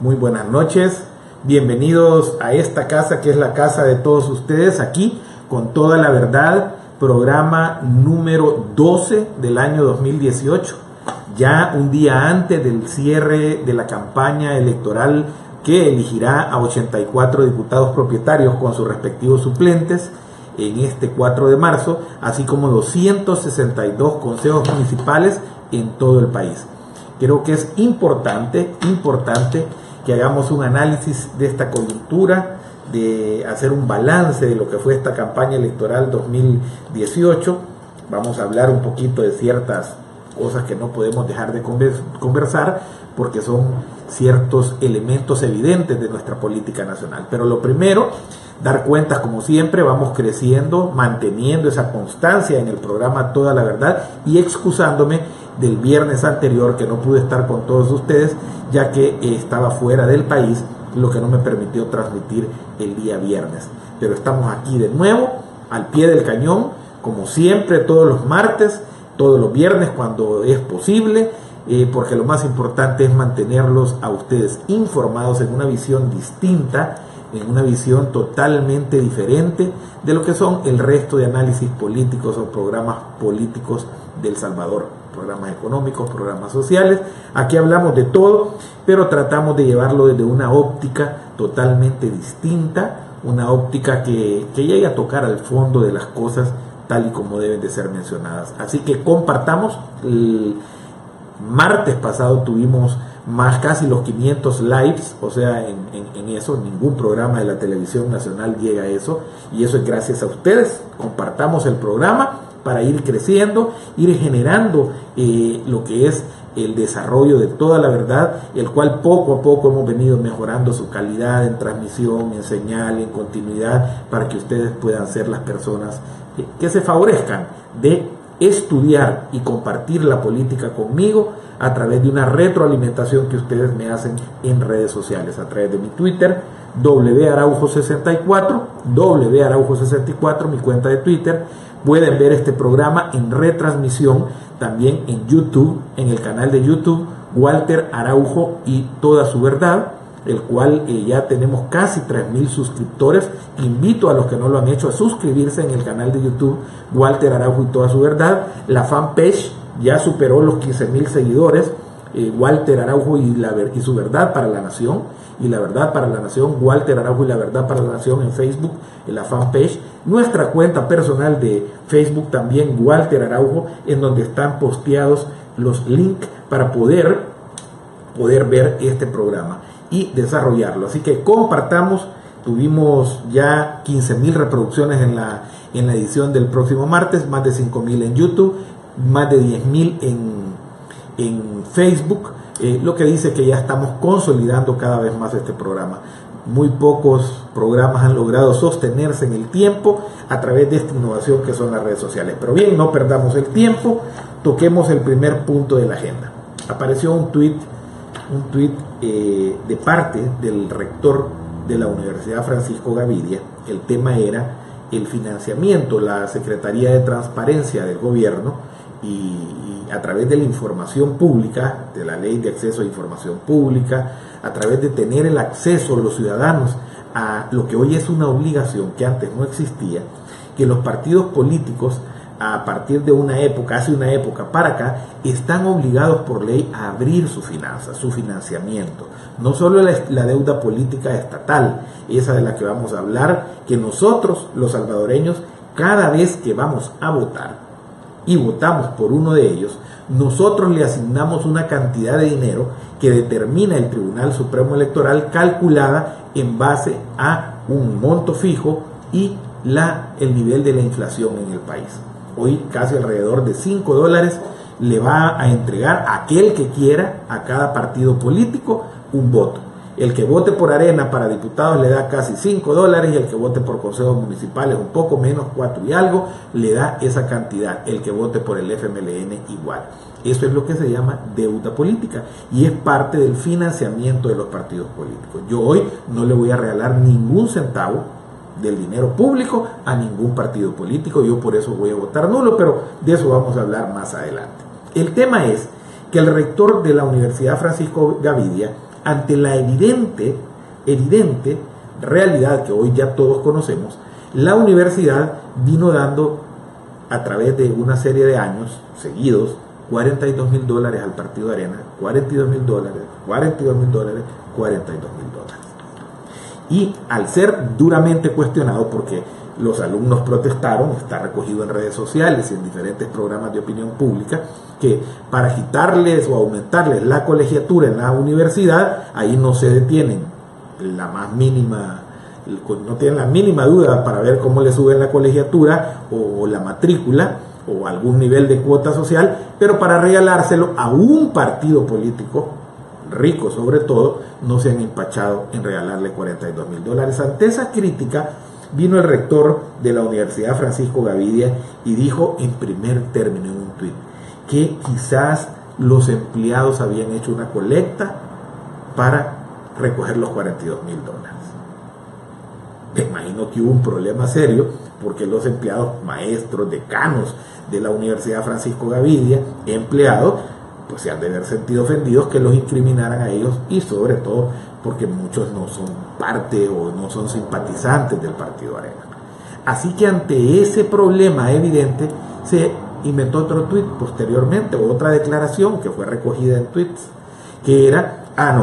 Muy buenas noches, bienvenidos a esta casa que es la casa de todos ustedes, aquí con toda la verdad, programa número 12 del año 2018, ya un día antes del cierre de la campaña electoral que elegirá a 84 diputados propietarios con sus respectivos suplentes en este 4 de marzo, así como 262 consejos municipales en todo el país. Creo que es importante que hagamos un análisis de esta coyuntura, de hacer un balance de lo que fue esta campaña electoral 2018. Vamos a hablar un poquito de ciertas cosas que no podemos dejar de conversar porque son ciertos elementos evidentes de nuestra política nacional. Pero lo primero, dar cuentas como siempre, vamos creciendo, manteniendo esa constancia en el programa Toda la Verdad y excusándome del viernes anterior que no pude estar con todos ustedes ya que estaba fuera del país, lo que no me permitió transmitir el día viernes. Pero estamos aquí de nuevo, al pie del cañón, como siempre, todos los martes, todos los viernes cuando es posible, porque lo más importante es mantenerlos a ustedes informados en una visión distinta, en una visión totalmente diferente de lo que son el resto de análisis políticos o programas políticos de El Salvador, programas económicos, programas sociales. Aquí hablamos de todo, pero tratamos de llevarlo desde una óptica totalmente distinta, una óptica que llegue a tocar al fondo de las cosas tal y como deben de ser mencionadas. Así que compartamos. El martes pasado tuvimos casi los 500 lives, o sea, en eso, ningún programa de la televisión nacional llega a eso, y eso es gracias a ustedes. Compartamos el programa para ir creciendo, ir generando lo que es el desarrollo de Toda la Verdad, el cual poco a poco hemos venido mejorando su calidad en transmisión, en señal, en continuidad, para que ustedes puedan ser las personas que se favorezcan de estudiar y compartir la política conmigo a través de una retroalimentación que ustedes me hacen en redes sociales, a través de mi Twitter, WAraujo64, mi cuenta de Twitter. Pueden ver este programa en retransmisión también en YouTube, en el canal de YouTube Walter Araujo y Toda su Verdad, el cual ya tenemos casi 3,000 suscriptores. Invito a los que no lo han hecho a suscribirse en el canal de YouTube Walter Araujo y Toda su Verdad. La fanpage ya superó los 15,000 seguidores, Walter Araujo y su Verdad para la Nación, y la Verdad para la Nación, Walter Araujo y la Verdad para la Nación en Facebook, en la fanpage. Nuestra cuenta personal de Facebook también, Walter Araujo, en donde están posteados los links para poder ver este programa y desarrollarlo. Así que compartamos. Tuvimos ya 15,000 reproducciones en la edición del próximo martes, más de 5,000 en YouTube, más de 10,000 en Facebook, lo que dice que ya estamos consolidando cada vez más este programa. Muy pocos programas han logrado sostenerse en el tiempo a través de esta innovación que son las redes sociales. Pero bien, no perdamos el tiempo, toquemos el primer punto de la agenda. Apareció un tuit de parte del rector de la Universidad Francisco Gavidia. El tema era el financiamiento, la Secretaría de Transparencia del gobierno y a través de la información pública, de la Ley de Acceso a Información Pública, a través de tener el acceso a los ciudadanos a lo que hoy es una obligación que antes no existía, que los partidos políticos a partir de una época, hace una época para acá, están obligados por ley a abrir sus finanzas, su financiamiento. No solo la deuda política estatal, esa de la que vamos a hablar, que nosotros, los salvadoreños, cada vez que vamos a votar y votamos por uno de ellos, nosotros le asignamos una cantidad de dinero que determina el Tribunal Supremo Electoral, calculada en base a un monto fijo y el nivel de la inflación en el país. Hoy casi alrededor de $5 le va a entregar aquel que quiera a cada partido político un voto. El que vote por Arena para diputados le da casi $5 y el que vote por consejos municipales un poco menos, 4 y algo, le da esa cantidad. El que vote por el FMLN igual. Eso es lo que se llama deuda política y es parte del financiamiento de los partidos políticos. Yo hoy no le voy a regalar ningún centavo del dinero público a ningún partido político. Yo por eso voy a votar nulo, pero de eso vamos a hablar más adelante. El tema es que el rector de la Universidad Francisco Gavidia ante la evidente realidad que hoy ya todos conocemos, la universidad vino dando a través de una serie de años seguidos $42,000 al Partido Arena, $42,000, $42,000, $42,000. Y al ser duramente cuestionado, porque los alumnos protestaron, está recogido en redes sociales y en diferentes programas de opinión pública, que para quitarles o aumentarles la colegiatura en la universidad, ahí no se detienen no tienen la mínima duda para ver cómo le suben la colegiatura o la matrícula o algún nivel de cuota social, pero para regalárselo a un partido político rico sobre todo, no se han empachado en regalarle $42,000. Ante esa crítica vino el rector de la Universidad Francisco Gavidia y dijo en primer término en un tuit que quizás los empleados habían hecho una colecta para recoger los $42,000. Me imagino que hubo un problema serio porque los empleados, maestros, decanos de la Universidad Francisco Gavidia, empleados, pues se han de haber sentido ofendidos que los incriminaran a ellos, y sobre todo porque muchos no son parte o no son simpatizantes del Partido Arena. Así que ante ese problema evidente se inventó otro tuit posteriormente, otra declaración que fue recogida en tweets, que era,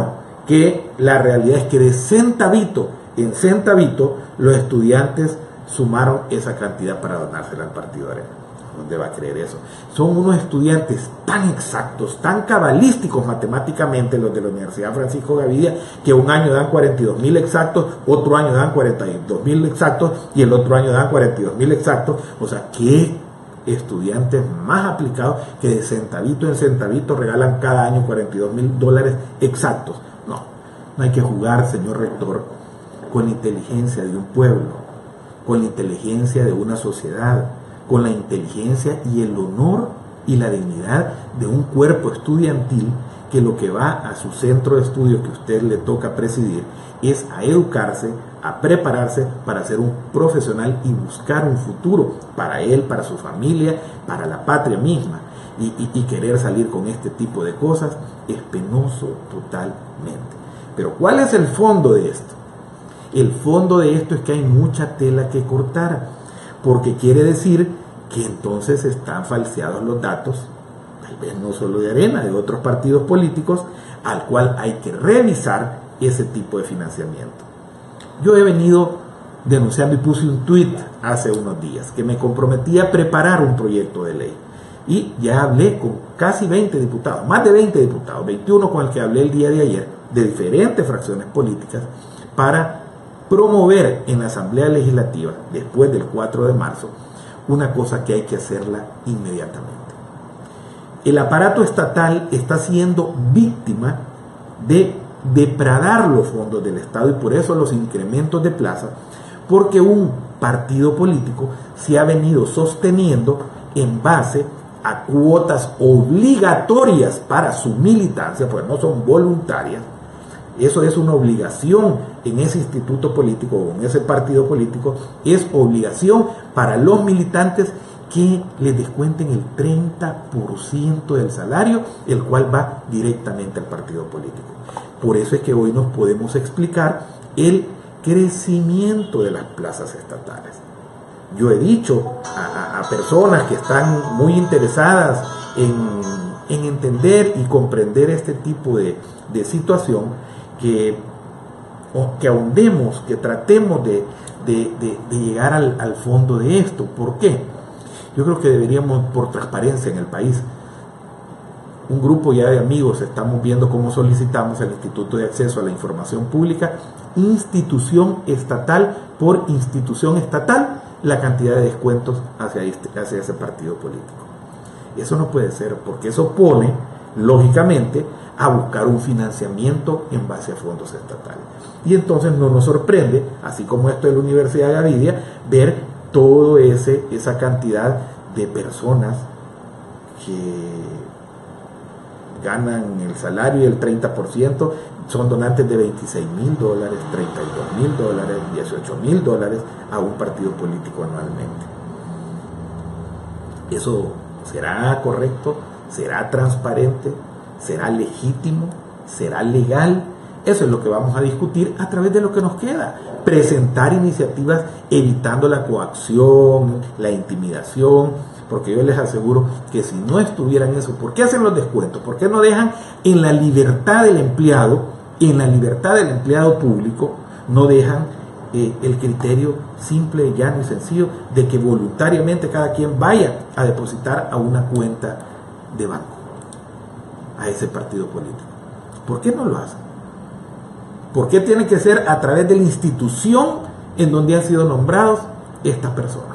que la realidad es que de centavito en centavito los estudiantes sumaron esa cantidad para donársela al Partido Arena. ¿Dónde va a creer eso? Son unos estudiantes tan exactos, tan cabalísticos matemáticamente los de la Universidad Francisco Gavidia, que un año dan 42,000 exactos, otro año dan 42,000 exactos y el otro año dan 42,000 exactos. O sea, ¿qué estudiantes más aplicados que de centavito en centavito regalan cada año $42,000 exactos? No hay que jugar, señor rector, con la inteligencia de un pueblo, con la inteligencia de una sociedad, con la inteligencia y el honor y la dignidad de un cuerpo estudiantil que lo que va a su centro de estudio que a usted le toca presidir es a educarse, a prepararse para ser un profesional y buscar un futuro para él, para su familia, para la patria misma. Y querer salir con este tipo de cosas es penoso totalmente. Pero ¿cuál es el fondo de esto? El fondo de esto es que hay mucha tela que cortar, porque quiere decir que entonces están falseados los datos, tal vez no solo de Arena, de otros partidos políticos, al cual hay que revisar ese tipo de financiamiento. Yo he venido denunciando y puse un tuit hace unos días que me comprometía a preparar un proyecto de ley, y ya hablé con casi 20 diputados, más de 20 diputados, 21 con el que hablé el día de ayer, de diferentes fracciones políticas, para promover en la Asamblea Legislativa, después del 4 de marzo, una cosa que hay que hacerla inmediatamente. El aparato estatal está siendo víctima de depredar los fondos del Estado, y por eso los incrementos de plaza, porque un partido político se ha venido sosteniendo en base a cuotas obligatorias para su militancia, pues no son voluntarias. Eso es una obligación en ese instituto político o en ese partido político, es obligación para los militantes que les descuenten el 30% del salario, el cual va directamente al partido político. Por eso es que hoy nos podemos explicar el crecimiento de las plazas estatales. Yo he dicho a personas que están muy interesadas en entender y comprender este tipo de situación, que ahondemos, que tratemos de llegar al fondo de esto. ¿Por qué? Yo creo que deberíamos, por transparencia en el país, un grupo ya de amigos, estamos viendo cómo solicitamos al Instituto de Acceso a la Información Pública, institución estatal por institución estatal, la cantidad de descuentos hacia ese partido político. Eso no puede ser, porque eso pone, lógicamente, a buscar un financiamiento en base a fondos estatales. Y entonces no nos sorprende, así como esto de la Universidad de Gavidia, ver toda esa cantidad de personas que ganan el salario y el 30%, son donantes de $26,000, $32,000, $18,000 a un partido político anualmente. ¿Eso será correcto? ¿Será transparente? ¿Será legítimo? ¿Será legal? Eso es lo que vamos a discutir a través de lo que nos queda. Presentar iniciativas evitando la coacción, la intimidación, porque yo les aseguro que si no estuvieran eso, ¿por qué hacen los descuentos? ¿Por qué no dejan en la libertad del empleado, público, no dejan el criterio simple, llano y sencillo de que voluntariamente cada quien vaya a depositar a una cuenta de banco, a ese partido político? ¿Por qué no lo hacen? ¿Por qué tiene que ser a través de la institución en donde han sido nombrados estas personas?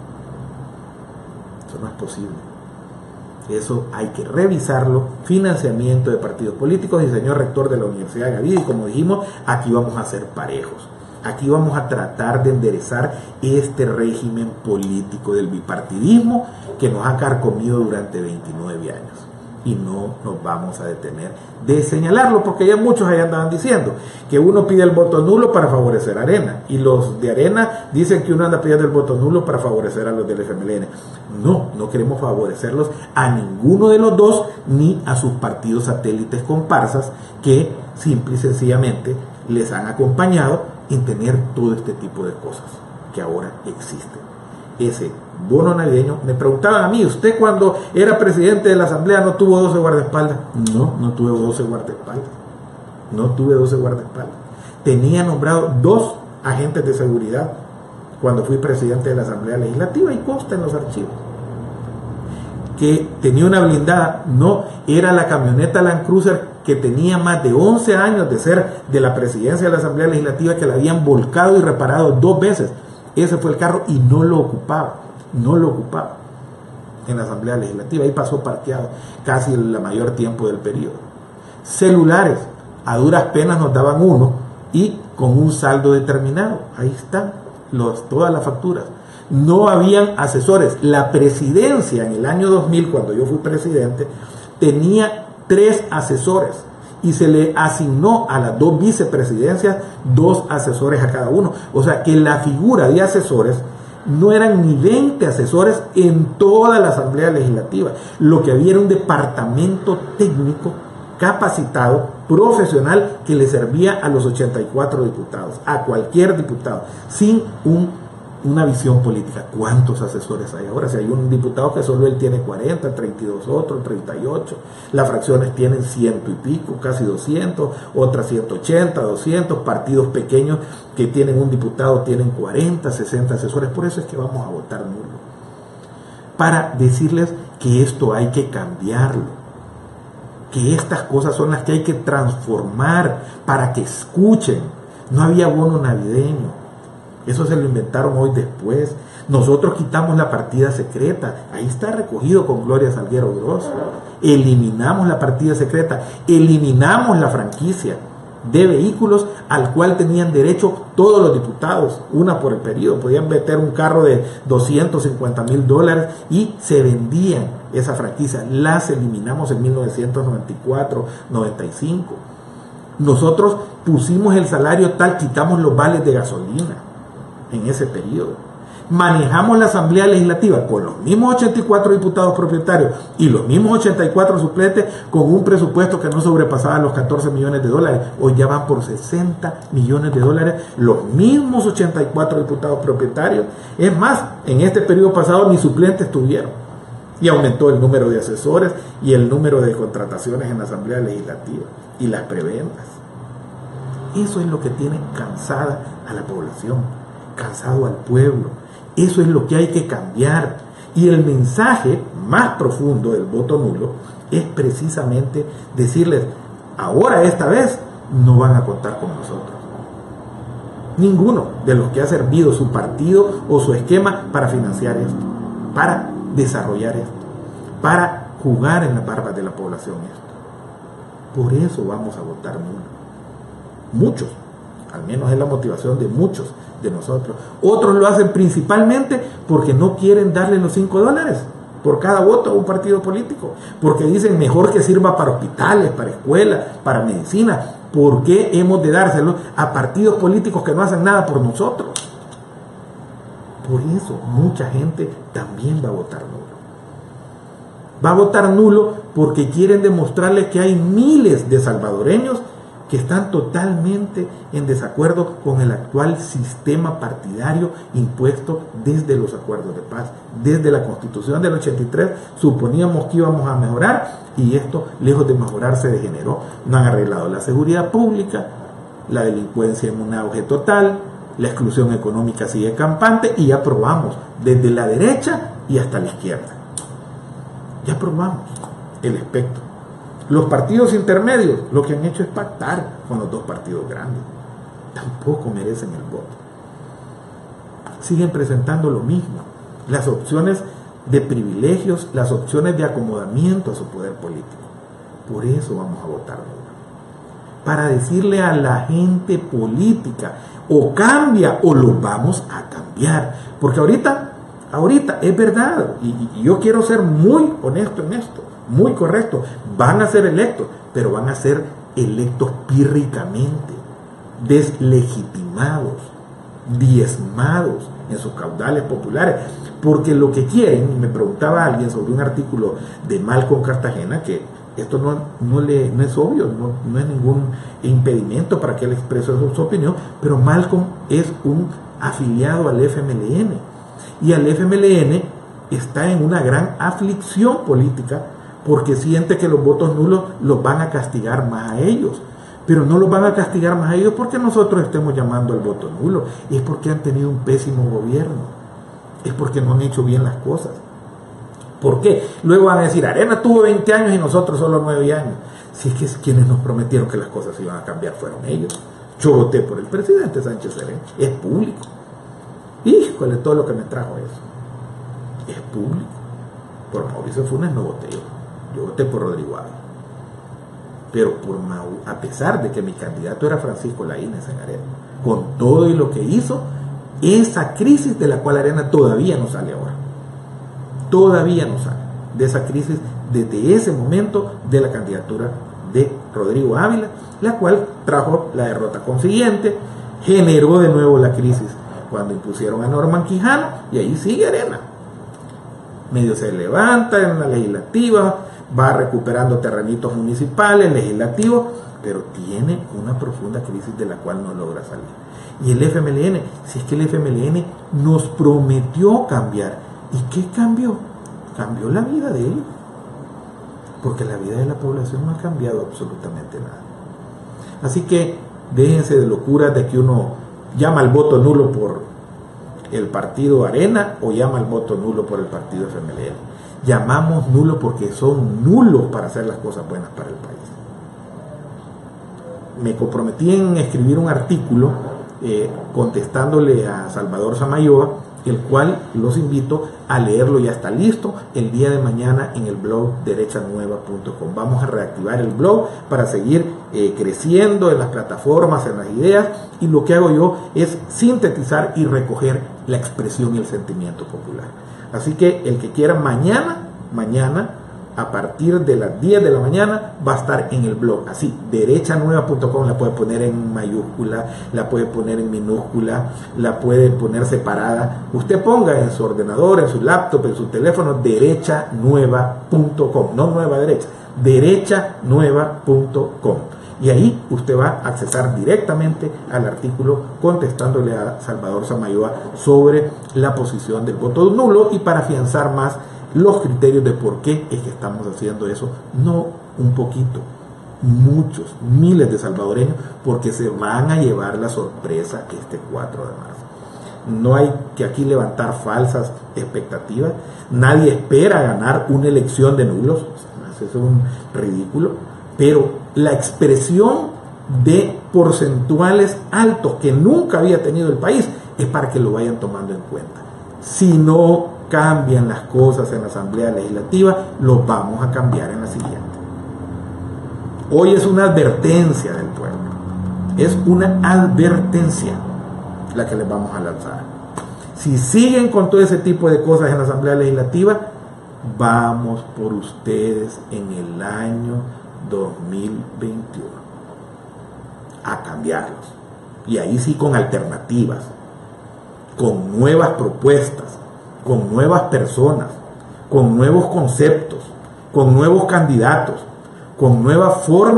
Eso no es posible. Eso hay que revisarlo. Financiamiento de partidos políticos. Y señor rector de la Universidad de Gavide, y como dijimos, aquí vamos a ser parejos. Aquí vamos a tratar de enderezar este régimen político del bipartidismo que nos ha carcomido durante 29 años. Y no nos vamos a detener de señalarlo, porque ya muchos allá andaban diciendo que uno pide el voto nulo para favorecer a Arena, y los de Arena dicen que uno anda pidiendo el voto nulo para favorecer a los del FMLN. No queremos favorecerlos a ninguno de los dos, ni a sus partidos satélites comparsas que simple y sencillamente les han acompañado en tener todo este tipo de cosas que ahora existen. Ese bono navideño, me preguntaban a mí, ¿usted cuando era presidente de la asamblea no tuvo 12 guardaespaldas? No tuve 12 guardaespaldas. No tuve 12 guardaespaldas. Tenía nombrado 2 agentes de seguridad cuando fui presidente de la asamblea legislativa, y consta en los archivos. Que tenía una blindada, no, era la camioneta Land Cruiser que tenía más de 11 años de ser de la presidencia de la asamblea legislativa, que la habían volcado y reparado 2 veces. Ese fue el carro y no lo ocupaba en la asamblea legislativa. Ahí pasó parqueado casi el mayor tiempo del periodo. Celulares, a duras penas nos daban uno, y con un saldo determinado. Ahí están todas las facturas. No habían asesores. La presidencia en el año 2000, cuando yo fui presidente, tenía 3 asesores. Y se le asignó a las 2 vicepresidencias 2 asesores a cada uno. O sea que la figura de asesores no eran ni 20 asesores en toda la asamblea legislativa. Lo que había era un departamento técnico capacitado, profesional, que le servía a los 84 diputados, a cualquier diputado, sin una visión política. ¿Cuántos asesores hay ahora? Si hay un diputado que solo él tiene 40, 32 otros, 38. Las fracciones tienen 100 y pico, casi 200, otras 180, 200. Partidos pequeños que tienen un diputado tienen 40, 60 asesores. Por eso es que vamos a votar nulo. Para decirles que esto hay que cambiarlo, que estas cosas son las que hay que transformar para que escuchen. No había bono navideño. Eso se lo inventaron hoy después. Nosotros quitamos la partida secreta. Ahí está recogido con Gloria Salguero Grosso. Eliminamos la partida secreta. Eliminamos la franquicia de vehículos al cual tenían derecho todos los diputados, una por el periodo. Podían meter un carro de $250,000 y se vendían esa franquicia. Las eliminamos en 1994, 95. Nosotros pusimos el salario tal, quitamos los vales de gasolina en ese periodo. Manejamos la asamblea legislativa con los mismos 84 diputados propietarios y los mismos 84 suplentes, con un presupuesto que no sobrepasaba los $14 millones. Hoy ya van por $60 millones. Los mismos 84 diputados propietarios. Es más, en este periodo pasado ni suplentes tuvieron. Y aumentó el número de asesores y el número de contrataciones en la asamblea legislativa y las prebendas. Eso es lo que tiene cansada a la población, cansado al pueblo. Eso es lo que hay que cambiar. Y el mensaje más profundo del voto nulo es precisamente decirles: ahora, esta vez, no van a contar con nosotros. Ninguno de los que ha servido su partido o su esquema para financiar esto, para desarrollar esto, para jugar en las barbas de la población esto. Por eso vamos a votar nulo. Muchos, al menos es la motivación de muchos de nosotros. Otros lo hacen principalmente porque no quieren darle los $5 por cada voto a un partido político, porque dicen mejor que sirva para hospitales, para escuelas, para medicina. ¿Por qué hemos de dárselo a partidos políticos que no hacen nada por nosotros? Por eso mucha gente también va a votar nulo. Va a votar nulo porque quieren demostrarle que hay miles de salvadoreños que están totalmente en desacuerdo con el actual sistema partidario impuesto desde los acuerdos de paz. Desde la Constitución del 83 suponíamos que íbamos a mejorar y esto, lejos de mejorar, se degeneró. No han arreglado la seguridad pública, la delincuencia en un auge total, la exclusión económica sigue campante y ya probamos desde la derecha y hasta la izquierda. Ya probamos el espectro. Los partidos intermedios lo que han hecho es pactar con los dos partidos grandes. Tampoco merecen el voto. Siguen presentando lo mismo. Las opciones de privilegios, las opciones de acomodamiento a su poder político. Por eso vamos a votar nulo. Para decirle a la gente política, o cambia o lo vamos a cambiar. Porque ahorita es verdad, y yo quiero ser muy honesto en esto, muy correcto, van a ser electos, pero van a ser electos pírricamente, deslegitimados, diezmados en sus caudales populares, porque lo que quieren, me preguntaba alguien sobre un artículo de Malcolm Cartagena, que esto no es obvio, no es ningún impedimento para que él exprese su opinión, pero Malcolm es un afiliado al FMLN, y al FMLN está en una gran aflicción política, porque siente que los votos nulos los van a castigar más a ellos. Pero no los van a castigar más a ellos porque nosotros estemos llamando al voto nulo. Es porque han tenido un pésimo gobierno. Es porque no han hecho bien las cosas. ¿Por qué? Luego van a decir, Arena tuvo 20 años y nosotros solo 9 años. Si es que quienes nos prometieron que las cosas iban a cambiar fueron ellos. Yo voté por el presidente Sánchez Serén. Es público. Híjole, todo lo que me trajo eso. Es público. Por Mauricio Funes no voté yo. Yo voté por Rodrigo Ávila. Pero a pesar de que mi candidato era Francisco Laínez en Arena, con todo y lo que hizo, esa crisis de la cual Arena todavía no sale ahora. Todavía no sale de esa crisis desde ese momento de la candidatura de Rodrigo Ávila, la cual trajo la derrota consiguiente, generó de nuevo la crisis cuando impusieron a Norman Quijano, y ahí sigue Arena. Medio se levanta en la legislativa, va recuperando terrenitos municipales, legislativos, pero tiene una profunda crisis de la cual no logra salir. Y el FMLN, si es que el FMLN nos prometió cambiar, ¿y qué cambió? Cambió la vida de ellos, porque la vida de la población no ha cambiado absolutamente nada. Así que déjense de locuras de que uno llama al voto nulo por el partido Arena o llama al voto nulo por el partido FMLN. Llamamos nulo porque son nulos para hacer las cosas buenas para el país. Me comprometí en escribir un artículo contestándole a Salvador Samayoa, el cual los invito a leerlo, ya está listo el día de mañana en el blog derechanueva.com. Vamos a reactivar el blog para seguir creciendo en las plataformas, en las ideas, y lo que hago yo es sintetizar y recoger la expresión y el sentimiento popular. Así que el que quiera mañana a partir de las 10 de la mañana va a estar en el blog, así, derechanueva.com. La puede poner en mayúscula, la puede poner en minúscula, la puede poner separada. Usted ponga en su ordenador, en su laptop, en su teléfono, derechanueva.com, no nueva derecha, derechanueva.com. Y ahí usted va a accesar directamente al artículo contestándole a Salvador Samayoa sobre la posición del voto nulo, y para afianzar más los criterios de por qué es que estamos haciendo eso, no un poquito, muchos, miles de salvadoreños, porque se van a llevar la sorpresa este 4 de marzo. No hay que aquí levantar falsas expectativas, nadie espera ganar una elección de nulos, eso es un ridículo, pero la expresión de porcentuales altos que nunca había tenido el país es para que lo vayan tomando en cuenta. Si no cambian las cosas en la Asamblea Legislativa, lo vamos a cambiar en la siguiente. Hoy es una advertencia del pueblo, es una advertencia la que les vamos a lanzar. Si siguen con todo ese tipo de cosas en la Asamblea Legislativa, vamos por ustedes en el año 2021 a cambiarlos, y ahí sí con alternativas, con nuevas propuestas, con nuevas personas, con nuevos conceptos, con nuevos candidatos, con nuevas formas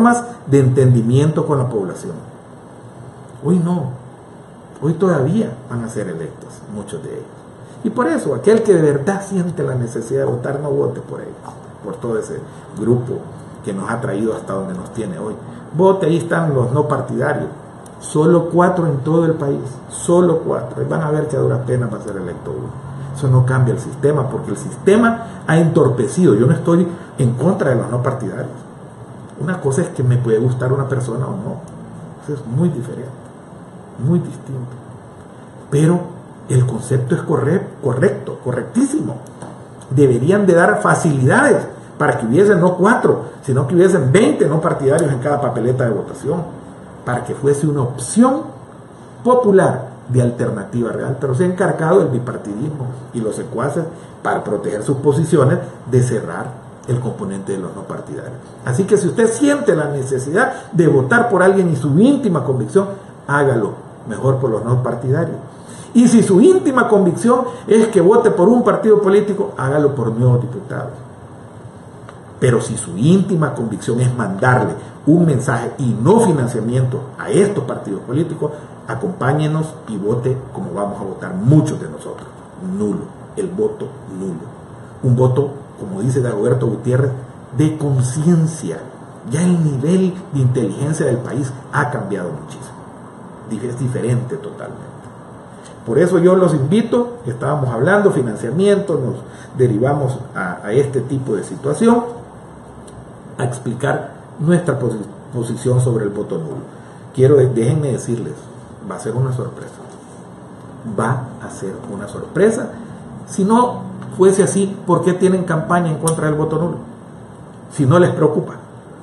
de entendimiento con la población. Hoy no, hoy todavía van a ser electos muchos de ellos. Y por eso, aquel que de verdad siente la necesidad de votar, no vote por ellos, por todo ese grupo que nos ha traído hasta donde nos tiene hoy. Vote, ahí están los no partidarios, solo 4 en todo el país, solo 4. Y van a ver que a duras penas va a ser electo uno. Eso no cambia el sistema, porque el sistema ha entorpecido. Yo no estoy en contra de los no partidarios. Una cosa es que me puede gustar una persona o no. Eso es muy diferente, muy distinto. Pero el concepto es correcto, correctísimo. Deberían de dar facilidades para que hubiesen no 4, sino que hubiesen 20 no partidarios en cada papeleta de votación, para que fuese una opción popular de alternativa real. Pero se ha encargado el bipartidismo y los secuaces, para proteger sus posiciones, de cerrar el componente de los no partidarios. Así que si usted siente la necesidad de votar por alguien y su íntima convicción, hágalo mejor por los no partidarios. Y si su íntima convicción es que vote por un partido político, hágalo por nuevos diputados. Pero si su íntima convicción es mandarle un mensaje y no financiamiento a estos partidos políticos, acompáñenos y vote como vamos a votar muchos de nosotros. Nulo, el voto nulo. Un voto, como dice Dagoberto Gutiérrez, de conciencia. Ya el nivel de inteligencia del país ha cambiado muchísimo. Es diferente totalmente. Por eso yo los invito, estábamos hablando financiamiento, nos derivamos a este tipo de situación, a explicar nuestra posición sobre el voto nulo. Déjenme decirles, va a ser una sorpresa. Va a ser una sorpresa. Si no fuese así, ¿por qué tienen campaña en contra del voto nulo? Si no les preocupa.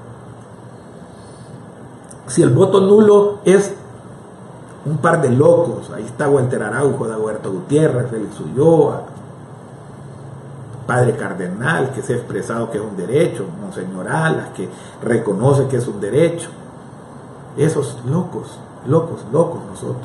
Si el voto nulo es un par de locos, ahí está Walter Araujo, Dagoberto Gutiérrez, Félix Ulloa, Padre Cardenal, que se ha expresado que es un derecho, Monseñor Alas, que reconoce que es un derecho. Esos locos nosotros.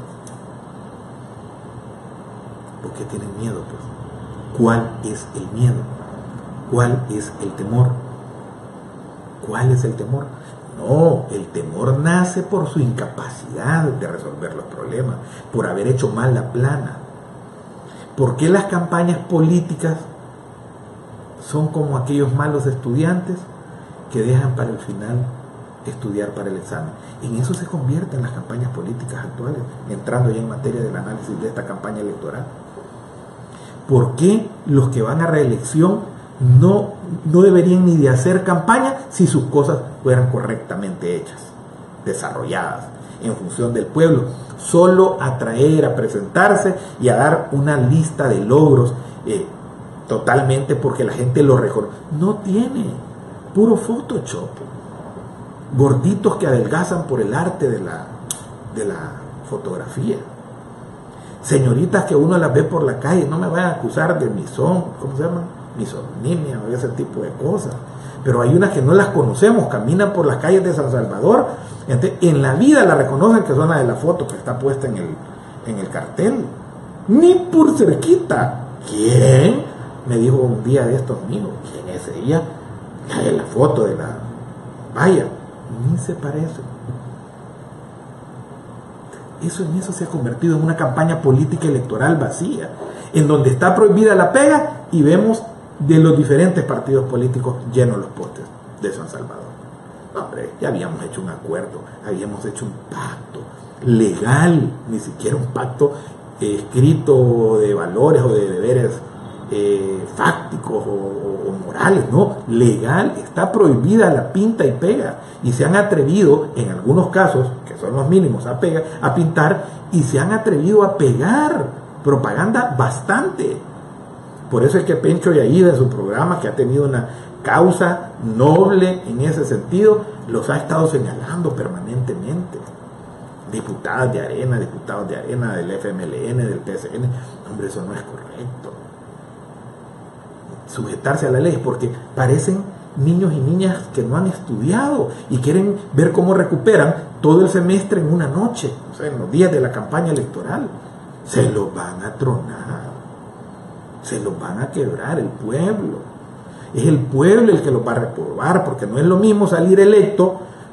¿Por qué tienen miedo? Pues? ¿Cuál es el miedo? ¿Cuál es el temor? ¿Cuál es el temor? No, el temor nace por su incapacidad de resolver los problemas, por haber hecho mal la plana. ¿Por qué las campañas políticas son como aquellos malos estudiantes que dejan para el final estudiar para el examen? En eso se convierten las campañas políticas actuales, entrando ya en materia del análisis de esta campaña electoral. ¿Por qué los que van a reelección no deberían ni de hacer campaña si sus cosas fueran correctamente hechas, desarrolladas, en función del pueblo? Solo atraer, a presentarse y a dar una lista de logros totalmente porque la gente lo reconoce. No tiene, puro Photoshop. Gorditos que adelgazan por el arte de la fotografía. Señoritas que uno las ve por la calle, no me vayan a acusar de ¿cómo se llama? Misoginia o ese tipo de cosas. Pero hay unas que no las conocemos, caminan por las calles de San Salvador, en la vida la reconocen que son las de la foto que está puesta en el cartel. Ni por cerquita. ¿Quién? Me dijo un día de estos amigos. ¿Quién es ella? La de la foto de la valla. Ni se parece. En eso se ha convertido en una campaña política electoral vacía, en donde está prohibida la pega y vemos de los diferentes partidos políticos llenos los postes de San Salvador. No, hombre, ya habíamos hecho un acuerdo, habíamos hecho un pacto legal, ni siquiera un pacto escrito de valores o de deberes fácticos o morales, no, legal. Está prohibida la pinta y pega, y se han atrevido en algunos casos, que son los mínimos, a pintar, y se han atrevido a pegar propaganda bastante. Por eso es que Pencho Yaida, en su programa, que ha tenido una causa noble en ese sentido, los ha estado señalando permanentemente. Diputados de Arena, del FMLN, del PSN. Hombre, eso no es correcto. Sujetarse a la ley, porque parecen niños y niñas que no han estudiado y quieren ver cómo recuperan todo el semestre en una noche, o sea, en los días de la campaña electoral. Se los van a tronar, se los van a quebrar el pueblo. Es el pueblo el que los va a reprobar, porque no es lo mismo salir electo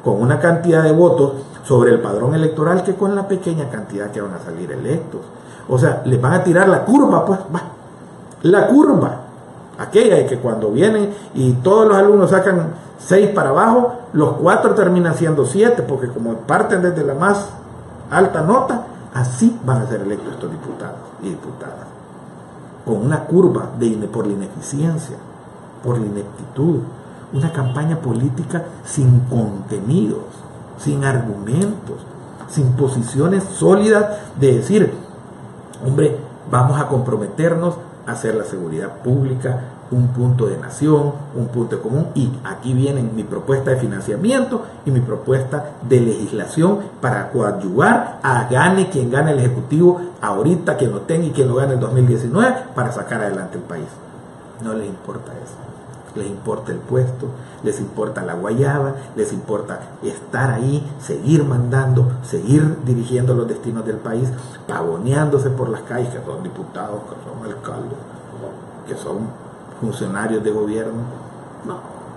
con una cantidad de votos sobre el padrón electoral que con la pequeña cantidad que van a salir electos. O sea, les van a tirar la curva, pues, va. La curva, aquella de que cuando vienen y todos los alumnos sacan 6 para abajo, los 4 terminan siendo 7, porque como parten desde la más alta nota, así van a ser electos estos diputados y diputadas. Con una curva por la ineficiencia, por la ineptitud, una campaña política sin contenidos, sin argumentos, sin posiciones sólidas de decir, hombre, vamos a comprometernos a hacer la seguridad pública un punto de nación, un punto de común, y aquí vienen mi propuesta de financiamiento y mi propuesta de legislación para coadyuvar a gane quien gane el Ejecutivo ahorita, quien lo tenga y quien lo gane en el 2019 para sacar adelante el país. No les importa eso. Les importa el puesto, les importa la guayaba, les importa estar ahí, seguir mandando, seguir dirigiendo los destinos del país, pavoneándose por las calles, que son diputados, que son alcaldes, que son funcionarios de gobierno. No,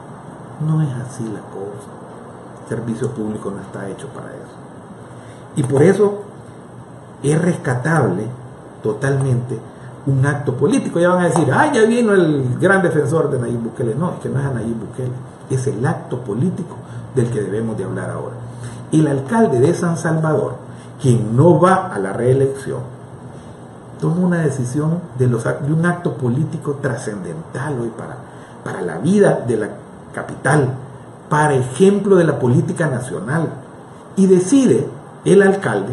no es así la cosa. El servicio público no está hecho para eso. Y por eso es rescatable totalmente un acto político. Ya van a decir, ya vino el gran defensor de Nayib Bukele. No, es que no es a Nayib Bukele, es el acto político del que debemos de hablar ahora. El alcalde de San Salvador, quien no va a la reelección, toma una decisión de un acto político trascendental hoy para la vida de la capital, para ejemplo de la política nacional, y decide el alcalde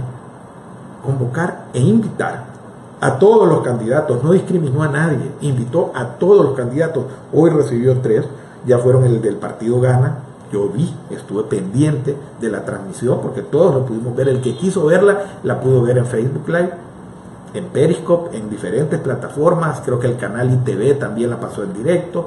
convocar e invitar a todos los candidatos, no discriminó a nadie, invitó a todos los candidatos. Hoy recibió 3, ya fueron el del partido Gana. Yo estuve pendiente de la transmisión porque todos lo pudimos ver. El que quiso verla, la pudo ver en Facebook Live, en Periscope, en diferentes plataformas. Creo que el canal ITV también la pasó en directo.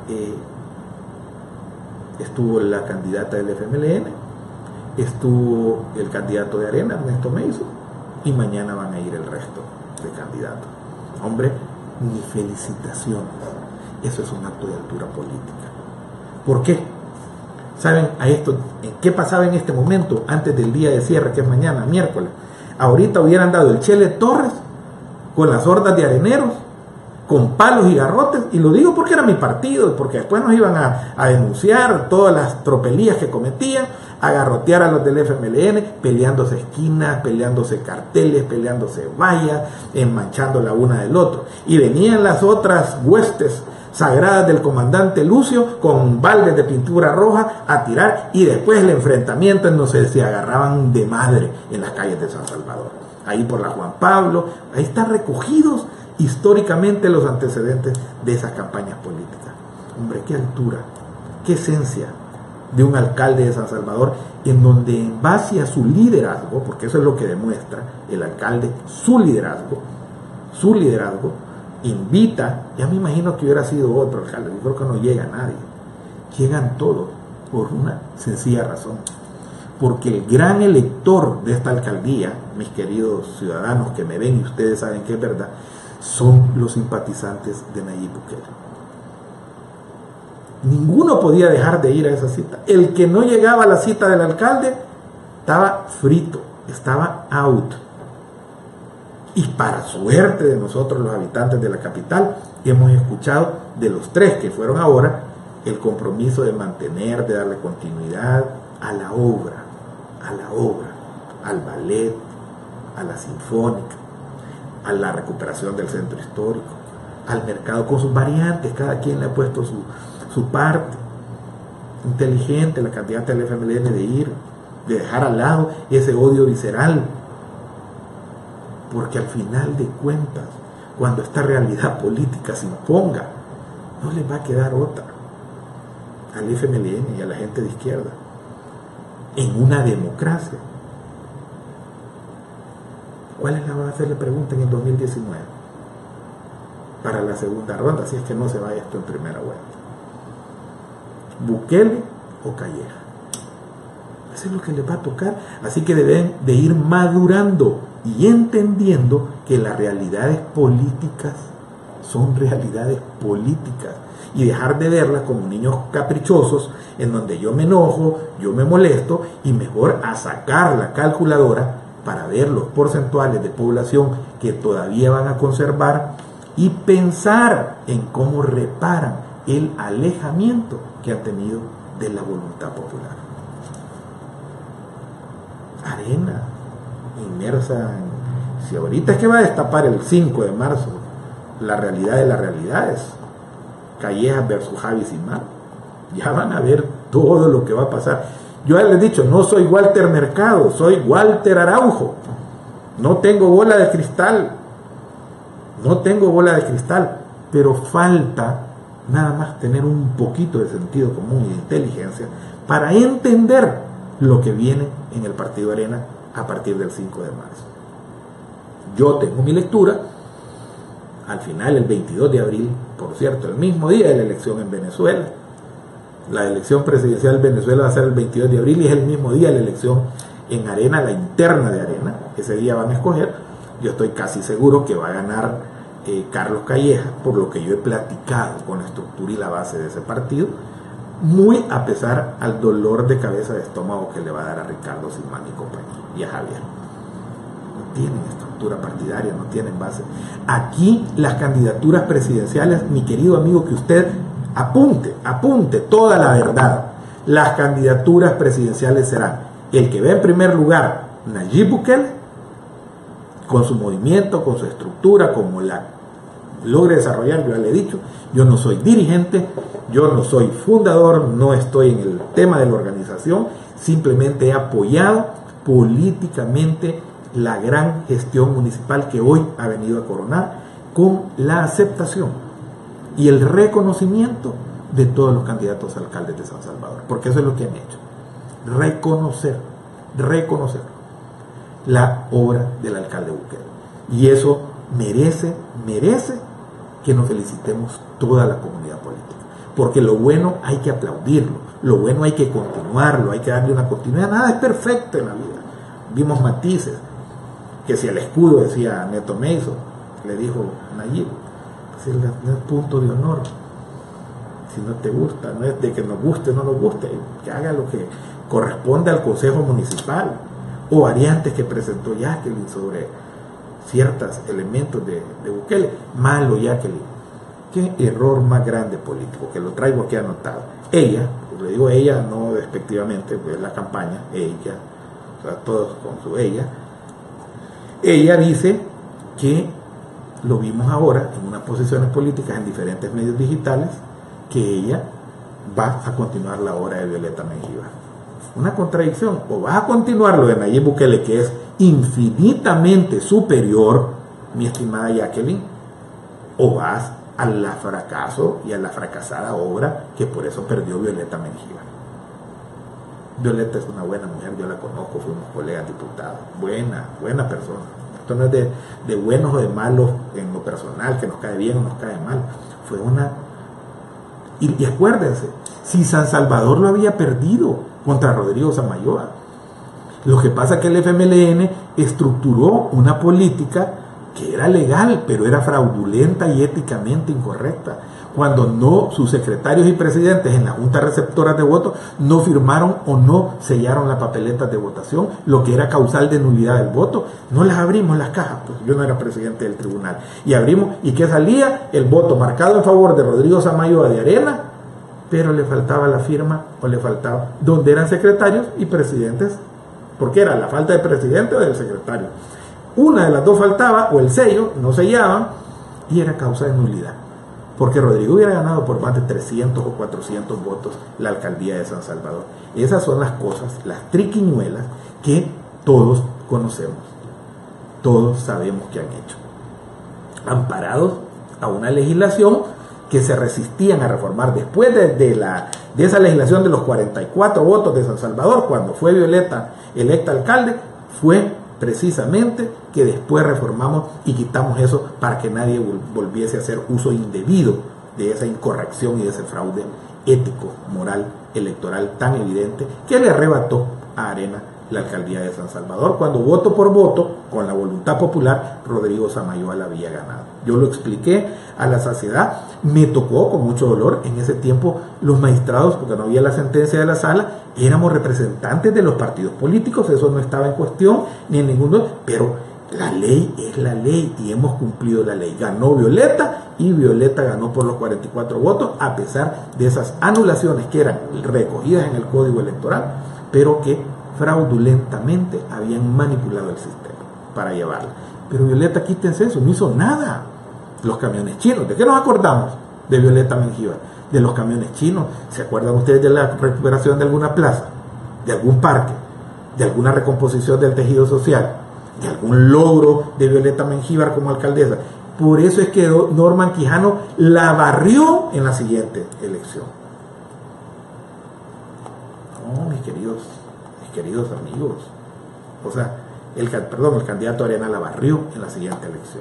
Estuvo la candidata del FMLN, estuvo el candidato de Arena, Ernesto Meizo, y mañana van a ir el resto de candidatos. Hombre, mis felicitaciones. Eso es un acto de altura política. ¿Por qué? ¿Saben a esto? ¿Qué pasaba en este momento antes del día de cierre, que es mañana, miércoles? Ahorita hubieran dado el Chele Torres con las hordas de areneros, con palos y garrotes, y lo digo porque era mi partido, porque después nos iban a denunciar todas las tropelías que cometían, a garrotear a los del FMLN, peleándose esquinas, peleándose carteles, peleándose vallas, manchando la una del otro. Y venían las otras huestes sagradas del comandante Lucio con baldes de pintura roja a tirar, y después el enfrentamiento, no sé, se agarraban de madre en las calles de San Salvador, ahí por la Juan Pablo. Ahí están recogidos históricamente los antecedentes de esas campañas políticas. Hombre, qué altura, qué esencia de un alcalde de San Salvador, en donde en base a su liderazgo, porque eso es lo que demuestra el alcalde, su liderazgo, invita. Ya me imagino que hubiera sido otro alcalde, yo creo que no llega nadie, llegan todos por una sencilla razón, porque el gran elector de esta alcaldía, mis queridos ciudadanos que me ven y ustedes saben que es verdad, son los simpatizantes de Nayib Bukele. Ninguno podía dejar de ir a esa cita. El que no llegaba a la cita del alcalde estaba frito, estaba out. Y para suerte de nosotros los habitantes de la capital, hemos escuchado de los 3 que fueron ahora el compromiso de mantener, de darle continuidad a la obra, al ballet, a la sinfónica, a la recuperación del centro histórico, al mercado con sus variantes. Cada quien le ha puesto su parte. Inteligente la candidata del FMLN de dejar al lado ese odio visceral, porque al final de cuentas, cuando esta realidad política se imponga, no les va a quedar otra al FMLN y a la gente de izquierda en una democracia. ¿Cuál es va a ser la pregunta en el 2019 para la segunda ronda, si es que no se va esto en primera vuelta? ¿Bukele o Calleja? Eso es lo que les va a tocar. Así que deben de ir madurando y entendiendo que las realidades políticas son realidades políticas, y dejar de verlas como niños caprichosos en donde yo me enojo, yo me molesto y mejor a sacar la calculadora para ver los porcentuales de población que todavía van a conservar y pensar en cómo reparan el alejamiento que han tenido de la voluntad popular. Arena, inmersa en... Si ahorita es que va a destapar el 5 de marzo la realidad de las realidades, Callejas versus Javi Simán, ya van a ver todo lo que va a pasar. Yo ya les he dicho, no soy Walter Mercado, soy Walter Araujo. No tengo bola de cristal, pero falta nada más tener un poquito de sentido común y de inteligencia para entender lo que viene en el Partido Arena a partir del 5 de marzo. Yo tengo mi lectura. Al final, el 22 de abril, por cierto, el mismo día de la elección en Venezuela. La elección presidencial en Venezuela va a ser el 22 de abril y es el mismo día de la elección en Arena, la interna de Arena. Ese día van a escoger. Yo estoy casi seguro que va a ganar Carlos Callejas, por lo que yo he platicado con la estructura y la base de ese partido, muy a pesar al dolor de cabeza de estómago que le va a dar a Ricardo Simán y compañía, y a Javier. No tienen estructura partidaria, no tienen base. Aquí las candidaturas presidenciales, mi querido amigo, que usted apunte toda la verdad. Las candidaturas presidenciales serán el que ve en primer lugar Nayib Bukele, con su movimiento, con su estructura, como la logre desarrollar. Yo ya le he dicho, yo no soy dirigente, yo no soy fundador, no estoy en el tema de la organización, simplemente he apoyado políticamente la gran gestión municipal que hoy ha venido a coronar, con la aceptación y el reconocimiento de todos los candidatos a alcaldes de San Salvador, porque eso es lo que han hecho, reconocer la obra del alcalde Bukele, y eso merece que nos felicitemos toda la comunidad política, porque lo bueno hay que aplaudirlo, lo bueno hay que continuarlo, hay que darle una continuidad. Nada es perfecto en la vida, vimos matices, que si el escudo decía Neto Mason, le dijo Nayib, pues no es punto de honor, si no te gusta, no es de que nos guste o no nos guste, que haga lo que corresponde al Consejo Municipal, o variantes que presentó Jacqueline sobre ciertos elementos de Bukele. Malo Jacqueline, qué error más grande político, que lo traigo aquí anotado. Ella, le digo ella no despectivamente, pues la campaña, ella, o sea, todos con su ella dice que lo vimos ahora en unas posiciones políticas en diferentes medios digitales, que ella va a continuar la obra de Violeta Mengíbar. Una contradicción: o vas a continuar lo de Nayib Bukele, que es infinitamente superior, mi estimada Jacqueline, o vas al fracaso y a la fracasada obra que por eso perdió Violeta Mengíbar. Violeta es una buena mujer, yo la conozco, fuimos colegas diputados, buena persona. Esto no es de buenos o de malos en lo personal, que nos cae bien o nos cae mal. Fue una... Y acuérdense, si San Salvador lo había perdido contra Rodrigo Samayoa, lo que pasa es que el FMLN estructuró una política que era legal, pero era fraudulenta y éticamente incorrecta, cuando no sus secretarios y presidentes en la Junta Receptora de Votos no firmaron o no sellaron las papeletas de votación, lo que era causal de nulidad del voto. No las abrimos las cajas, pues yo no era presidente del tribunal, y abrimos, y que salía el voto marcado en favor de Rodrigo Samayoa de Arena, pero le faltaba la firma, o le faltaba donde eran secretarios y presidentes, porque era la falta de presidente o del secretario. Una de las dos faltaba, o el sello, no sellaban, y era causa de nulidad, porque Rodrigo hubiera ganado por más de 300 o 400 votos la alcaldía de San Salvador. Esas son las cosas, las triquiñuelas que todos conocemos, todos sabemos que han hecho, amparados a una legislación que se resistían a reformar después de esa legislación de los 44 votos de San Salvador, cuando fue Violeta electa alcalde, fue precisamente que después reformamos y quitamos eso para que nadie volviese a hacer uso indebido de esa incorrección y de ese fraude ético, moral, electoral tan evidente que le arrebató a Arena la alcaldía de San Salvador, cuando voto por voto, con la voluntad popular, Rodrigo Samayoa la había ganado. Yo lo expliqué a la saciedad, me tocó con mucho dolor. En ese tiempo los magistrados, porque no había la sentencia de la sala, éramos representantes de los partidos políticos, eso no estaba en cuestión, ni en ninguno, pero la ley es la ley y hemos cumplido la ley. Ganó Violeta y Violeta ganó por los 44 votos, a pesar de esas anulaciones que eran recogidas en el Código Electoral, pero que fraudulentamente habían manipulado el sistema para llevarla. Pero Violeta, quítense eso, no hizo nada. Los camiones chinos, ¿de qué nos acordamos? De Violeta Mengíbar, de los camiones chinos. ¿Se acuerdan ustedes de la recuperación de alguna plaza, de algún parque, de alguna recomposición del tejido social, de algún logro de Violeta Mengíbar como alcaldesa? Por eso es que Norman Quijano la barrió en la siguiente elección. No, mis queridos amigos, o sea, el candidato Arena la barrió en la siguiente elección.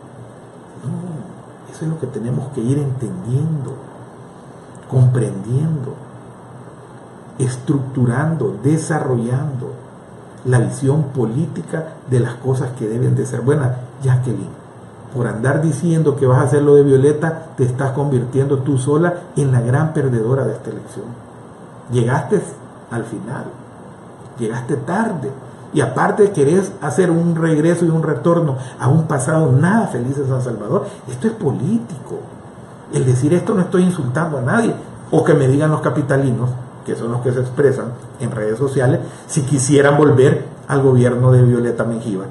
No, eso es lo que tenemos que ir entendiendo, comprendiendo, estructurando, desarrollando la visión política de las cosas que deben de ser buenas. Jacqueline, por andar diciendo que vas a hacer lo de Violeta, te estás convirtiendo tú sola en la gran perdedora de esta elección. Llegaste al final, llegaste tarde, y aparte querés hacer un regreso y un retorno a un pasado nada feliz de San Salvador. Esto es político. El decir esto, no estoy insultando a nadie, o que me digan los capitalinos, que son los que se expresan en redes sociales, si quisieran volver al gobierno de Violeta Mengíbar.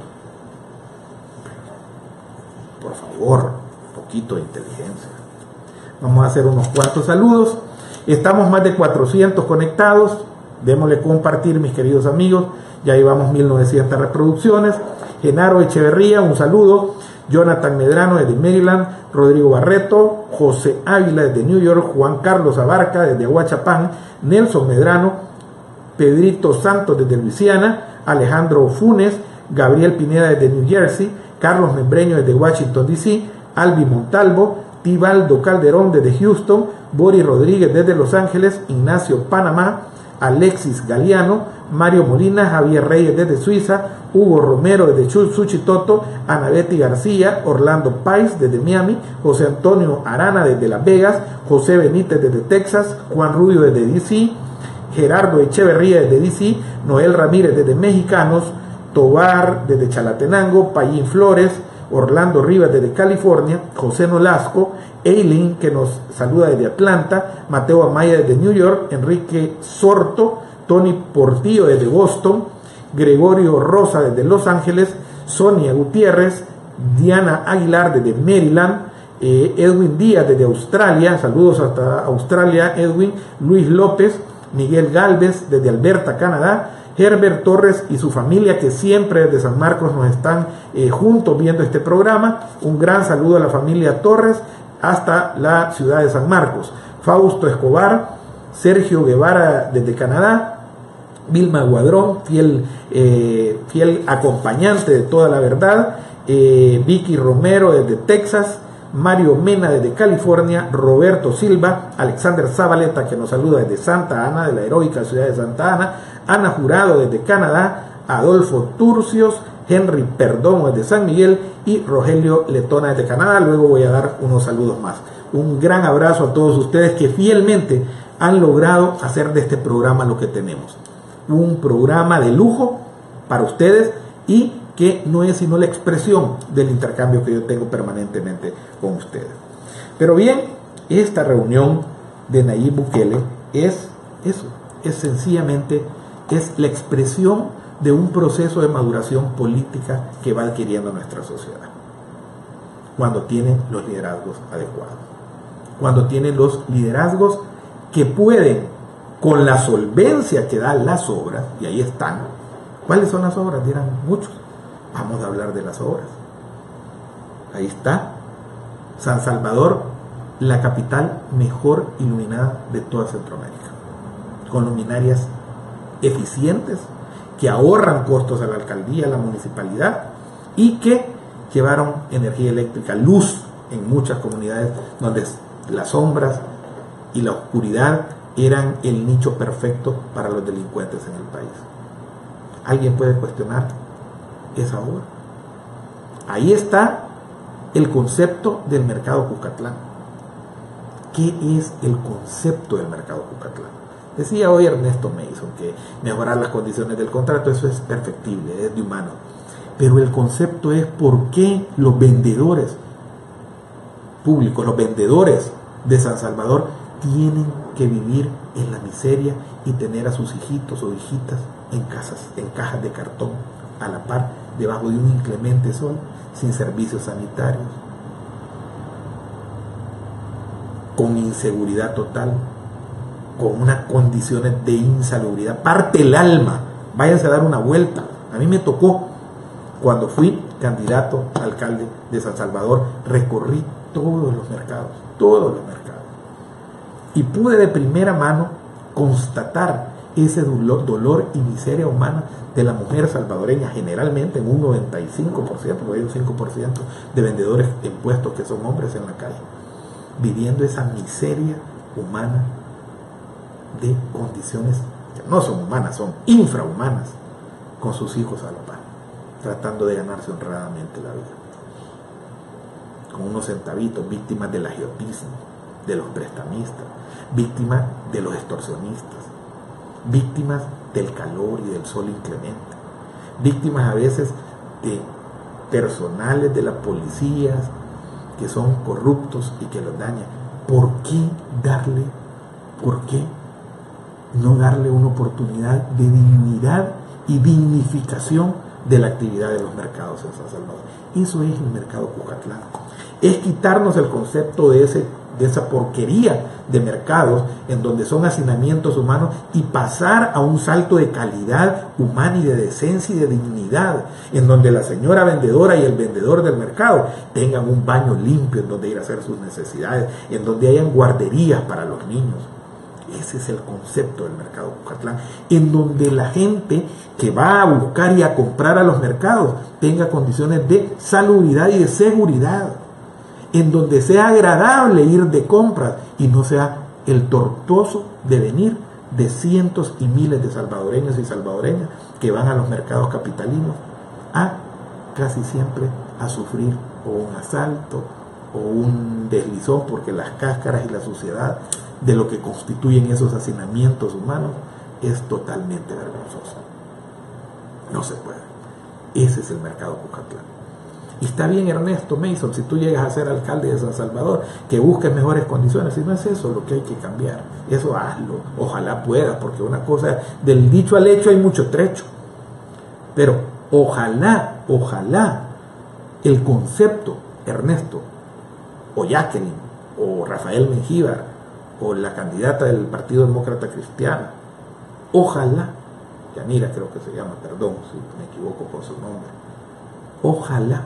Por favor, un poquito de inteligencia. Vamos a hacer unos cuantos saludos. Estamos más de 400 conectados. Démosle compartir, mis queridos amigos. Ya llevamos 1900 reproducciones. Genaro Echeverría, un saludo. Jonathan Medrano desde Maryland. Rodrigo Barreto. José Ávila desde New York. Juan Carlos Abarca desde Aguachapán. Nelson Medrano. Pedrito Santos desde Luisiana. Alejandro Funes. Gabriel Pineda desde New Jersey. Carlos Membreño desde Washington DC. Albi Montalvo. Tibaldo Calderón desde Houston. Boris Rodríguez desde Los Ángeles. Ignacio Panamá. Alexis Galeano, Mario Molina, Javier Reyes desde Suiza, Hugo Romero desde Suchitoto, Ana Betty García, Orlando Pais desde Miami, José Antonio Arana desde Las Vegas, José Benítez desde Texas, Juan Rubio desde DC, Gerardo Echeverría desde DC, Noel Ramírez desde Mexicanos, Tobar desde Chalatenango, Payín Flores, Orlando Rivas desde California, José Nolasco, Eileen, que nos saluda desde Atlanta, Mateo Amaya desde New York, Enrique Sorto, Tony Portillo desde Boston, Gregorio Rosa desde Los Ángeles, Sonia Gutiérrez, Diana Aguilar desde Maryland, Edwin Díaz desde Australia, saludos hasta Australia Edwin, Luis López, Miguel Galvez desde Alberta, Canadá, Herbert Torres y su familia, que siempre desde San Marcos nos están juntos viendo este programa. Un gran saludo a la familia Torres hasta la ciudad de San Marcos. Fausto Escobar, Sergio Guevara desde Canadá, Vilma Guadrón, fiel acompañante de Toda la Verdad, Vicky Romero desde Texas, Mario Mena desde California, Roberto Silva, Alexander Zabaleta, que nos saluda desde Santa Ana, de la heroica ciudad de Santa Ana, Ana Jurado desde Canadá, Adolfo Turcios, Henry Perdomo desde San Miguel y Rogelio Letona desde Canadá. Luego voy a dar unos saludos más. Un gran abrazo a todos ustedes que fielmente han logrado hacer de este programa lo que tenemos. Un programa de lujo para ustedes y que no es sino la expresión del intercambio que yo tengo permanentemente con ustedes. Pero bien, esta reunión de Nayib Bukele es eso, es sencillamente la expresión de un proceso de maduración política que va adquiriendo nuestra sociedad. Cuando tiene los liderazgos adecuados, cuando tiene los liderazgos que pueden, con la solvencia que dan las obras, y ahí están. ¿Cuáles son las obras? Dirán muchos. Vamos a hablar de las obras. Ahí está San Salvador, la capital mejor iluminada de toda Centroamérica, con luminarias eficientes que ahorran costos a la alcaldía, a la municipalidad, y que llevaron energía eléctrica, luz en muchas comunidades donde las sombras y la oscuridad eran el nicho perfecto para los delincuentes en el país. ¿Alguien puede cuestionar esa obra? Ahí está el concepto del mercado Cuscatlán. ¿Qué es el concepto del mercado Cuscatlán? Decía hoy Ernesto Mason que mejorar las condiciones del contrato, eso es perfectible, es de humano. Pero el concepto es por qué los vendedores públicos, los vendedores de San Salvador tienen que vivir en la miseria y tener a sus hijitos o hijitas en casas, en cajas de cartón, a la par, debajo de un inclemente sol, sin servicios sanitarios, con inseguridad total, con unas condiciones de insalubridad. Parte el alma. Váyanse a dar una vuelta. A mí me tocó, cuando fui candidato a alcalde de San Salvador, recorrí todos los mercados, y pude de primera mano constatar ese dolor y miseria humana de la mujer salvadoreña, generalmente en un 95%, porque hay un 5% de vendedores en puestos que son hombres en la calle, viviendo esa miseria humana de condiciones que no son humanas, son infrahumanas, con sus hijos a la par, tratando de ganarse honradamente la vida, con unos centavitos, víctimas del agiotismo, de los prestamistas, víctimas de los extorsionistas, víctimas del calor y del sol inclemente, víctimas a veces de personales de las policías que son corruptos y que los dañan. ¿Por qué no darle una oportunidad de dignidad y dignificación de la actividad de los mercados en San Salvador? Eso es el mercado Cuscatlán. Es quitarnos el concepto de esa porquería de mercados en donde son hacinamientos humanos y pasar a un salto de calidad humana y de decencia y de dignidad, en donde la señora vendedora y el vendedor del mercado tengan un baño limpio en donde ir a hacer sus necesidades, en donde hayan guarderías para los niños. Ese es el concepto del mercado Cuscatlán, en donde la gente que va a buscar y a comprar a los mercados tenga condiciones de salubridad y de seguridad, en donde sea agradable ir de compras y no sea el tortuoso devenir de cientos y miles de salvadoreños y salvadoreñas que van a los mercados capitalinos casi siempre a sufrir o un asalto o un deslizón, porque las cáscaras y la suciedad de lo que constituyen esos hacinamientos humanos es totalmente vergonzoso. No se puede. Ese es el mercado Cuscatlán. Y está bien, Ernesto Mason, si tú llegas a ser alcalde de San Salvador, que busques mejores condiciones. Si no es eso lo que hay que cambiar, eso hazlo, ojalá puedas, porque una cosa, del dicho al hecho hay mucho trecho, pero ojalá el concepto, Ernesto, o Jacqueline, o Rafael Mengíbar, o la candidata del Partido Demócrata Cristiano, ojalá, Yanira creo que se llama, perdón si me equivoco con su nombre, ojalá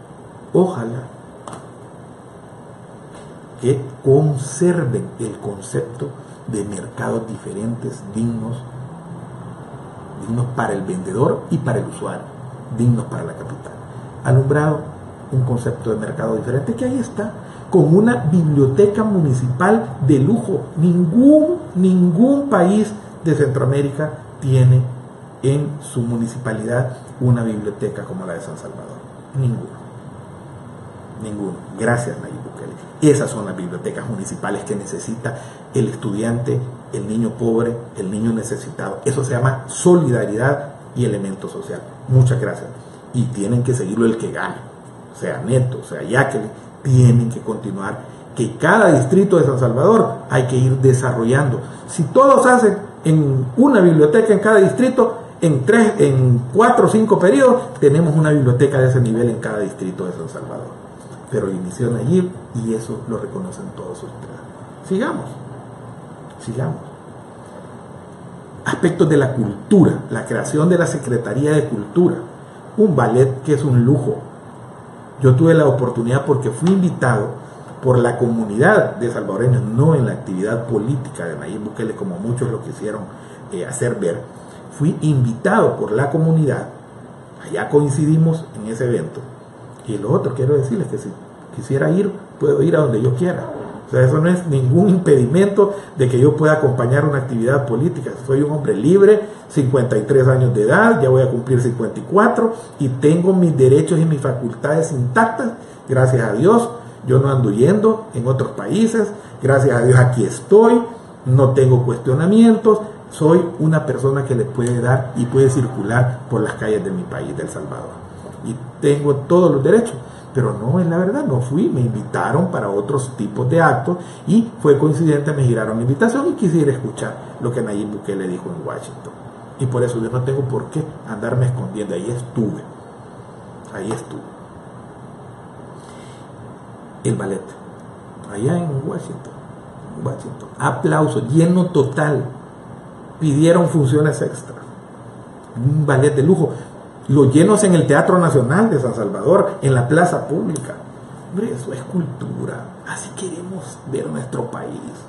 que conserven el concepto de mercados diferentes, dignos para el vendedor y para el usuario, dignos para la capital. Alumbrado, un concepto de mercado diferente que ahí está, con una biblioteca municipal de lujo. Ningún país de Centroamérica tiene en su municipalidad una biblioteca como la de San Salvador. Ninguno. Gracias, Nayib Bukele. Esas son las bibliotecas municipales que necesita el estudiante, el niño pobre, el niño necesitado. Eso se llama solidaridad y elemento social. Muchas gracias. Y tienen que seguirlo el que gane, sea Neto, sea Jacqueline, tienen que continuar, que cada distrito de San Salvador hay que ir desarrollando. Si todos hacen en una biblioteca en cada distrito, en 4 o 5 periodos, tenemos una biblioteca de ese nivel en cada distrito de San Salvador. Pero inició Nayib y eso lo reconocen todos ustedes. Sigamos. Aspectos de la cultura, la creación de la Secretaría de Cultura, un ballet que es un lujo. Yo tuve la oportunidad, porque fui invitado por la comunidad de salvadoreños, no en la actividad política de Nayib Bukele, como muchos lo quisieron hacer ver. Fui invitado por la comunidad, allá coincidimos en ese evento. Y lo otro, quiero decirles que si quisiera ir, puedo ir a donde yo quiera. sea, eso no es ningún impedimento de que yo pueda acompañar una actividad política. Soy un hombre libre, 53 años de edad, ya voy a cumplir 54 y tengo mis derechos y mis facultades intactas, gracias a Dios. Yo no ando yendo en otros países, gracias a Dios aquí estoy, no tengo cuestionamientos, soy una persona que le puede dar y puede circular por las calles de mi país, de El Salvador. Y tengo todos los derechos. Pero no, es la verdad, no fui, me invitaron para otros tipos de actos y fue coincidente, me giraron la invitación y quisiera escuchar lo que Nayib Bukele dijo en Washington. Y por eso yo no tengo por qué andarme escondiendo, ahí estuve. El ballet, allá en Washington, aplauso, lleno total, pidieron funciones extra, un ballet de lujo. Los llenos en el Teatro Nacional de San Salvador, en la plaza pública. Hombre, eso es cultura. Así queremos ver nuestro país.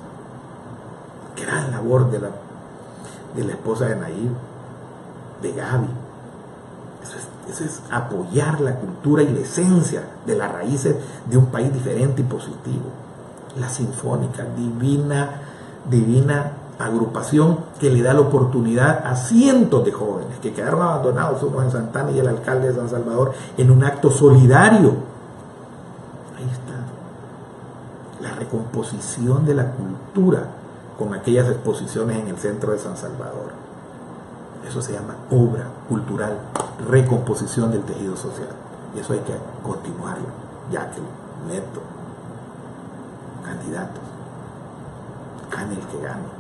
Gran labor de la esposa de Nayib, de Gaby. Eso es apoyar la cultura y la esencia de las raíces de un país diferente y positivo. La Sinfónica, divina agrupación que le da la oportunidad a cientos de jóvenes que quedaron abandonados, unos en Santana y el alcalde de San Salvador, en un acto solidario. Ahí está la recomposición de la cultura con aquellas exposiciones en el centro de San Salvador. Eso se llama obra cultural, recomposición del tejido social, y eso hay que continuarlo. Jacqueline, Neto, candidatos, gane el que gane.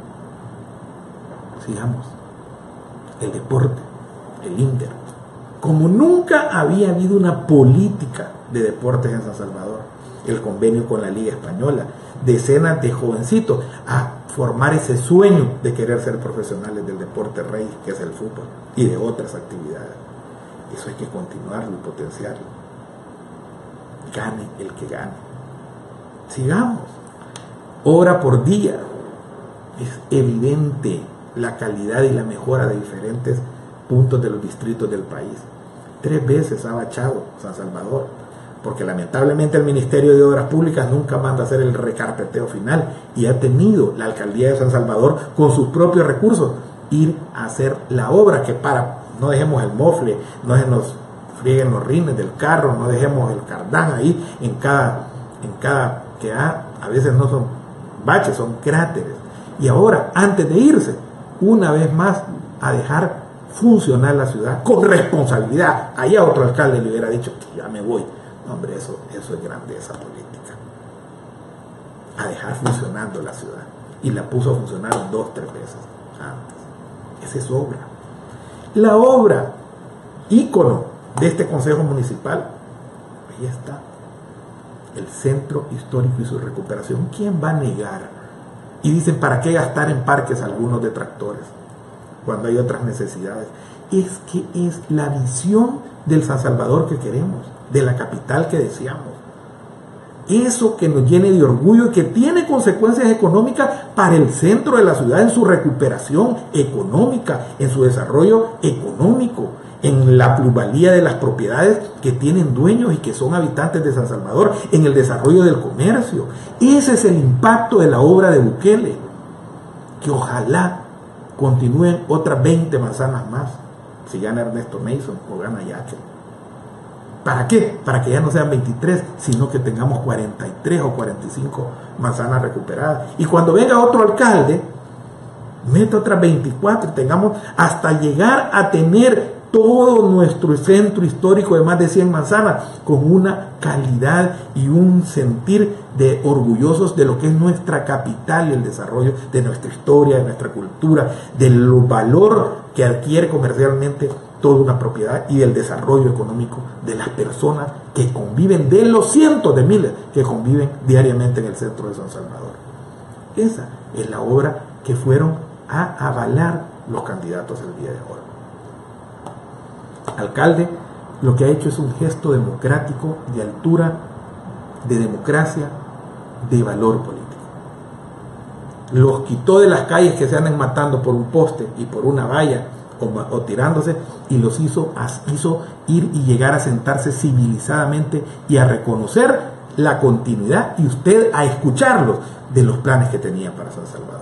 Sigamos. El deporte, el Inter. Como nunca había habido una política de deportes en San Salvador, el convenio con la Liga Española, decenas de jovencitos a formar ese sueño de querer ser profesionales del deporte rey, que es el fútbol, y de otras actividades. Eso hay que continuarlo y potenciarlo. Gane el que gane. Sigamos. Hora por día. Es evidente la calidad y la mejora de diferentes puntos de los distritos del país. 3 veces ha bachado San Salvador, porque lamentablemente el Ministerio de Obras Públicas nunca manda a hacer el recarpeteo final, y ha tenido la alcaldía de San Salvador con sus propios recursos ir a hacer la obra, que no dejemos el mofle, no se nos frieguen los rines del carro, no dejemos el cardán ahí en cada que a veces no son baches, son cráteres. Y ahora, antes de irse, una vez más a dejar funcionar la ciudad con responsabilidad. Allá otro alcalde le hubiera dicho que ya me voy. No, hombre, eso es grandeza política. A dejar funcionando la ciudad. Y la puso a funcionar 2 o 3 veces antes. Esa es obra. La obra ícono de este Consejo Municipal, ahí está. El Centro Histórico y su recuperación. ¿Quién va a negar? Y dicen, ¿para qué gastar en parques algunos detractores cuando hay otras necesidades? Es que es la visión del San Salvador que queremos, de la capital que deseamos. Eso que nos llene de orgullo y que tiene consecuencias económicas para el centro de la ciudad, en su recuperación económica, en su desarrollo económico, en la plusvalía de las propiedades que tienen dueños y que son habitantes de San Salvador, en el desarrollo del comercio. Ese es el impacto de la obra de Bukele, que ojalá continúen otras 20 manzanas más, si gana Ernesto Mason o gana Jacqueline. ¿Para qué? Para que ya no sean 23, sino que tengamos 43 o 45 manzanas recuperadas. Y cuando venga otro alcalde, meta otras 24, tengamos hasta llegar a tener todo nuestro centro histórico de más de 100 manzanas, con una calidad y un sentir de orgullosos de lo que es nuestra capital y el desarrollo de nuestra historia, de nuestra cultura, del valor que adquiere comercialmente toda una propiedad y del desarrollo económico de las personas que conviven, de los cientos de miles que conviven diariamente en el centro de San Salvador. Esa es la obra que fueron a avalar los candidatos el día de hoy. Alcalde, lo que ha hecho es un gesto democrático, de altura, de democracia, de valor político. Los quitó de las calles que se andan matando por un poste y por una valla o tirándose, y los hizo ir y llegar a sentarse civilizadamente y a reconocer la continuidad y usted a escucharlos de los planes que tenían para San Salvador.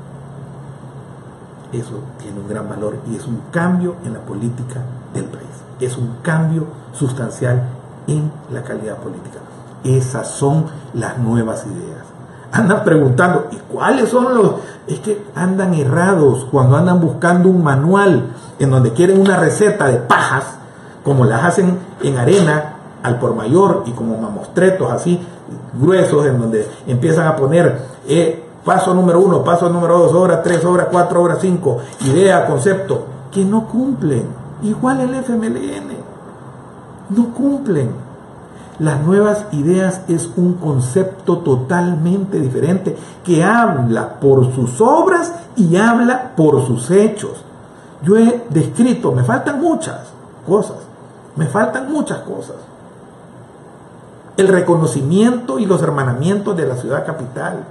Eso tiene un gran valor y es un cambio en la política del país. Es un cambio sustancial en la calidad política. Esas son las nuevas ideas. Andan preguntando, ¿y cuáles son los? Es que andan errados cuando andan buscando un manual en donde quieren una receta de pajas, como las hacen en arena al por mayor y como mamostretos así gruesos, en donde empiezan a poner paso número 1, paso número 2, obra 3, obra 4, obra 5, idea, concepto, que no cumplen. Igual el FMLN, no cumplen. Las nuevas ideas es un concepto totalmente diferente que habla por sus obras y habla por sus hechos. Yo he descrito, me faltan muchas cosas, El reconocimiento y los hermanamientos de la ciudad capital.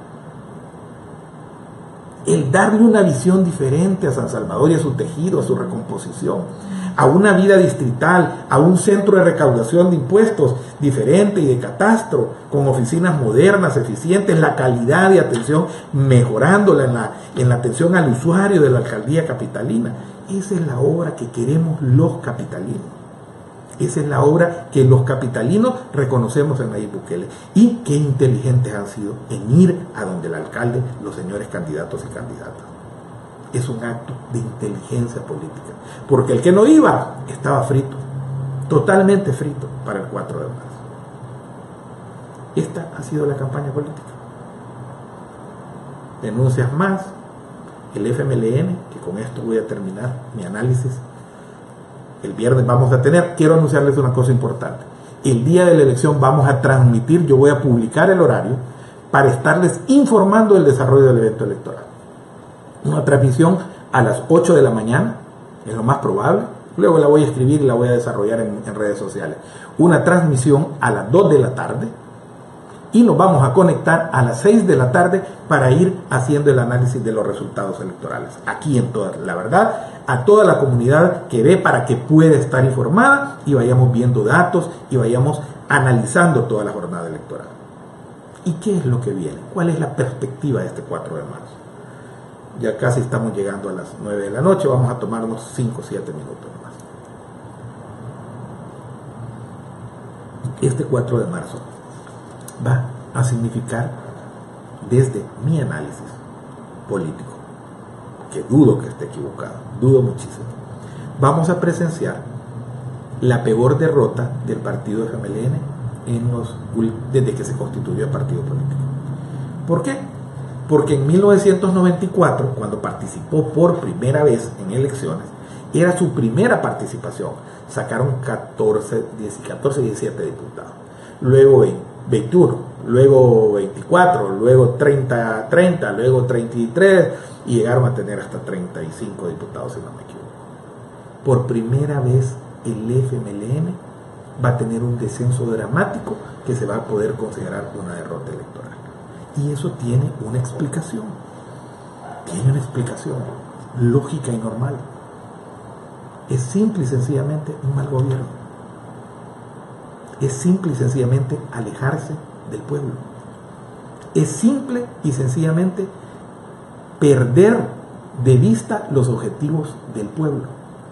El darle una visión diferente a San Salvador y a su tejido, a su recomposición, a una vida distrital, a un centro de recaudación de impuestos diferente y de catastro, con oficinas modernas, eficientes, la calidad de atención mejorándola en la atención al usuario de la alcaldía capitalina. Esa es la obra que queremos los capitalinos. Esa es la obra que los capitalinos reconocemos en Nayib Bukele. Y qué inteligentes han sido en ir a donde el alcalde, los señores candidatos y candidatas. Es un acto de inteligencia política. Porque el que no iba estaba frito, totalmente frito para el 4 de marzo. Esta ha sido la campaña política. Denuncias más, el FMLN, que con esto voy a terminar mi análisis. El viernes vamos a tener, quiero anunciarles una cosa importante. El día de la elección vamos a transmitir, yo voy a publicar el horario para estarles informando del desarrollo del evento electoral. Una transmisión a las 8 de la mañana, es lo más probable. Luego la voy a escribir y la voy a desarrollar en redes sociales. Una transmisión a las 2 de la tarde y nos vamos a conectar a las 6 de la tarde para ir haciendo el análisis de los resultados electorales. Aquí en Toda la Verdad, a toda la comunidad que ve para que pueda estar informada y vayamos viendo datos y vayamos analizando toda la jornada electoral. ¿Y qué es lo que viene? ¿Cuál es la perspectiva de este 4 de marzo? Ya casi estamos llegando a las 9 de la noche, vamos a tomar unos 5 o 7 minutos más. Este 4 de marzo va a significar, desde mi análisis político, que dudo que esté equivocado, dudo muchísimo, vamos a presenciar la peor derrota del partido FMLN desde que se constituyó el partido político. ¿Por qué? Porque en 1994, cuando participó por primera vez en elecciones, era su primera participación, sacaron 14, 17 diputados, luego 21, luego 24, luego 30, luego 33 y llegaron a tener hasta 35 diputados, si no me equivoco. Por primera vez el FMLN va a tener un descenso dramático que se va a poder considerar una derrota electoral. Y eso tiene una explicación. Tiene una explicación lógica y normal. Es simple y sencillamente un mal gobierno. Es simple y sencillamente alejarse del pueblo. Es simple y sencillamente perder de vista los objetivos del pueblo.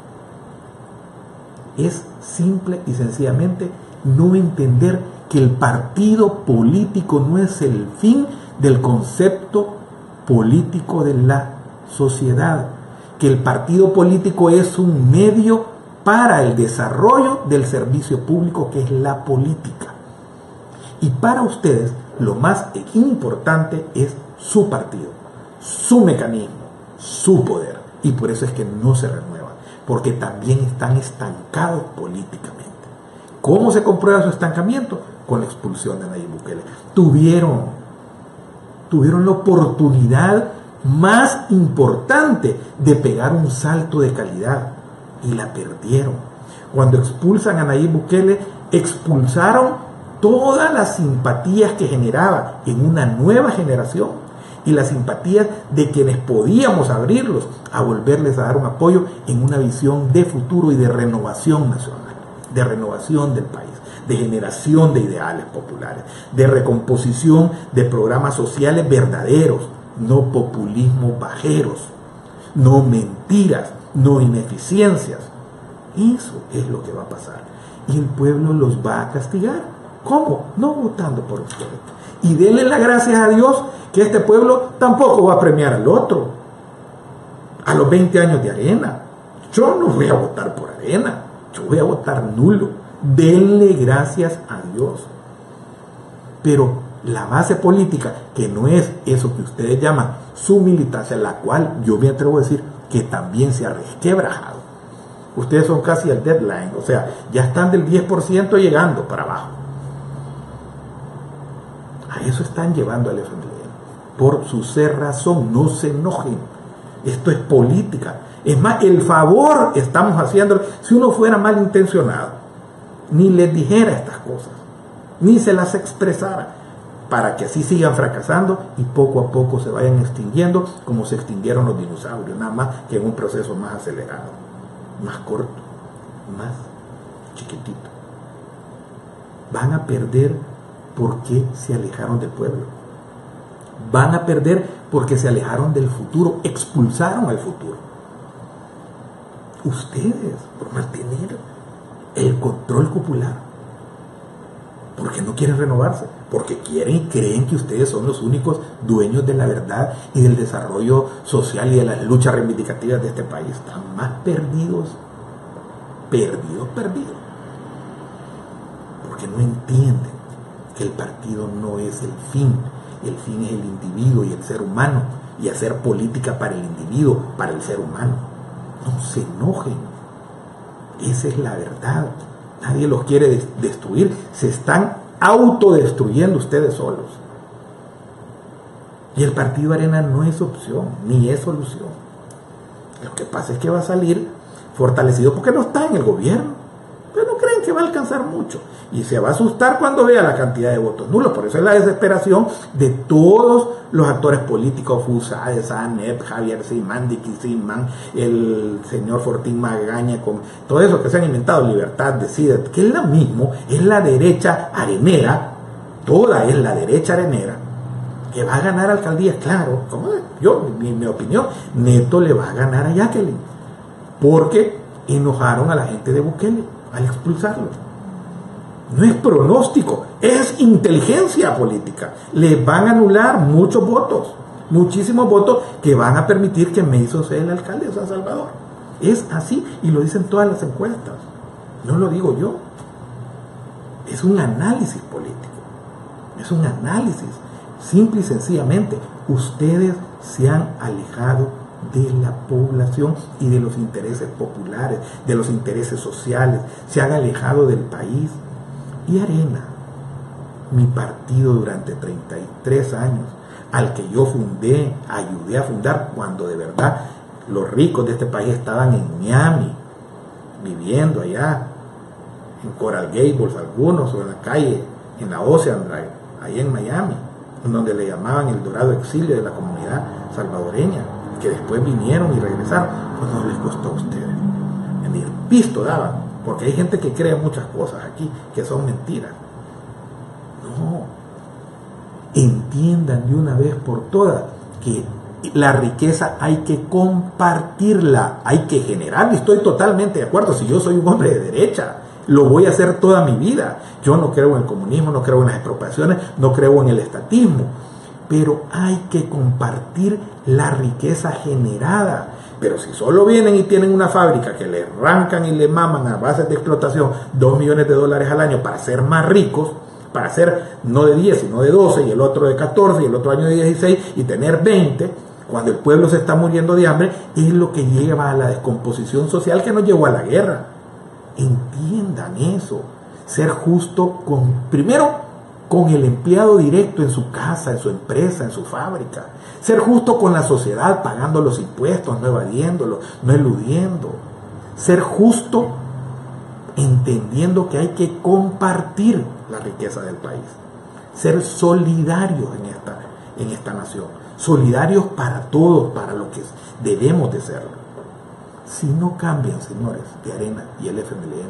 Es simple y sencillamente no entender que el partido político no es el fin del concepto político de la sociedad, que el partido político es un medio para el desarrollo del servicio público que es la política. Y para ustedes lo más importante es su partido, su mecanismo, su poder. Y por eso es que no se renuevan, porque también están estancados políticamente. ¿Cómo se comprueba su estancamiento? Con la expulsión de Nayib Bukele. Tuvieron la oportunidad más importante de pegar un salto de calidad y la perdieron. Cuando expulsan a Nayib Bukele, expulsaron todas las simpatías que generaba en una nueva generación y las simpatías de quienes podíamos abrirlos a volverles a dar un apoyo en una visión de futuro y de renovación nacional. de renovación del país, de generación de ideales populares, de recomposición de programas sociales verdaderos, no populismos bajeros, no mentiras, no ineficiencias. Eso es lo que va a pasar. Y el pueblo los va a castigar. ¿Cómo? No votando por ustedes. Y denle las gracias a Dios que este pueblo tampoco va a premiar al otro. A los 20 años de Arena. Yo no voy a votar por Arena. Yo voy a votar nulo. Denle gracias a Dios. Pero la base política, que no es eso que ustedes llaman su militancia, la cual yo me atrevo a decir que también se ha resquebrajado. Ustedes son casi al deadline, o sea, ya están del 10% llegando para abajo. A eso están llevando al FMLN. Por su ser razón, no se enojen. Esto es política. Es más, el favor estamos haciendo. Si uno fuera malintencionado, ni les dijera estas cosas, ni se las expresara, para que así sigan fracasando y poco a poco se vayan extinguiendo como se extinguieron los dinosaurios, nada más que en un proceso más acelerado, más corto, más chiquitito. Van a perder porque se alejaron del pueblo. Van a perder porque se alejaron del futuro, expulsaron al futuro. Ustedes, por mantener el control popular, porque no quieren renovarse, porque quieren y creen que ustedes son los únicos dueños de la verdad y del desarrollo social y de las luchas reivindicativas de este país. Están más perdidos, perdidos, porque no entienden que el partido no es el fin es el individuo y el ser humano, y hacer política para el individuo, para el ser humano. No se enojen, esa es la verdad. Nadie los quiere destruir, se están autodestruyendo ustedes solos. Y el partido Arena no es opción, ni es solución. Lo que pasa es que va a salir fortalecido porque no está en el gobierno, pero no creen que va a alcanzar mucho. Y se va a asustar cuando vea la cantidad de votos nulos. Por eso es la desesperación de todos los actores políticos, Fusades, ANEP, Javier Simán, Dicky Simán, el señor Fortín Magaña, con todo eso que se han inventado, Libertad, Decide, que es lo mismo, es la derecha arenera, toda es la derecha arenera, que va a ganar alcaldías, claro, como yo, mi opinión, Neto le va a ganar a Jacqueline, porque enojaron a la gente de Bukele al expulsarlo. No es pronóstico, es inteligencia política. Le van a anular muchos votos, muchísimos votos que van a permitir que Mason sea el alcalde de San Salvador. Es así y lo dicen todas las encuestas. No lo digo yo. Es un análisis político. Es un análisis. Simple y sencillamente, ustedes se han alejado de la población y de los intereses populares, de los intereses sociales. Se han alejado del país. Y Arena, mi partido durante 33 años, al que yo fundé, ayudé a fundar, cuando de verdad los ricos de este país estaban en Miami, viviendo allá, en Coral Gables algunos, o en la calle, en la Ocean Drive, ahí en Miami, en donde le llamaban el dorado exilio de la comunidad salvadoreña, que después vinieron y regresaron. Pues no les costó a ustedes, ni el pisto daban. Porque hay gente que cree muchas cosas aquí que son mentiras. No. Entiendan de una vez por todas que la riqueza hay que compartirla, hay que generarla. Estoy totalmente de acuerdo. Si yo soy un hombre de derecha, lo voy a hacer toda mi vida. Yo no creo en el comunismo, no creo en las expropiaciones, no creo en el estatismo. Pero hay que compartir la riqueza generada. Pero si solo vienen y tienen una fábrica que le arrancan y le maman a base de explotación $2 millones al año para ser más ricos, para ser no de 10 sino de 12 y el otro de 14 y el otro año de 16 y tener 20, cuando el pueblo se está muriendo de hambre, es lo que lleva a la descomposición social que nos llevó a la guerra. Entiendan eso. Ser justo primero con el empleado directo en su casa, en su empresa, en su fábrica. Ser justo con la sociedad, pagando los impuestos, no evadiéndolos, no eludiendo. Ser justo entendiendo que hay que compartir la riqueza del país. Ser solidarios en esta nación. Solidarios para todos, para lo que debemos de serlo. Si no cambian, señores, de Arena y el FMLN,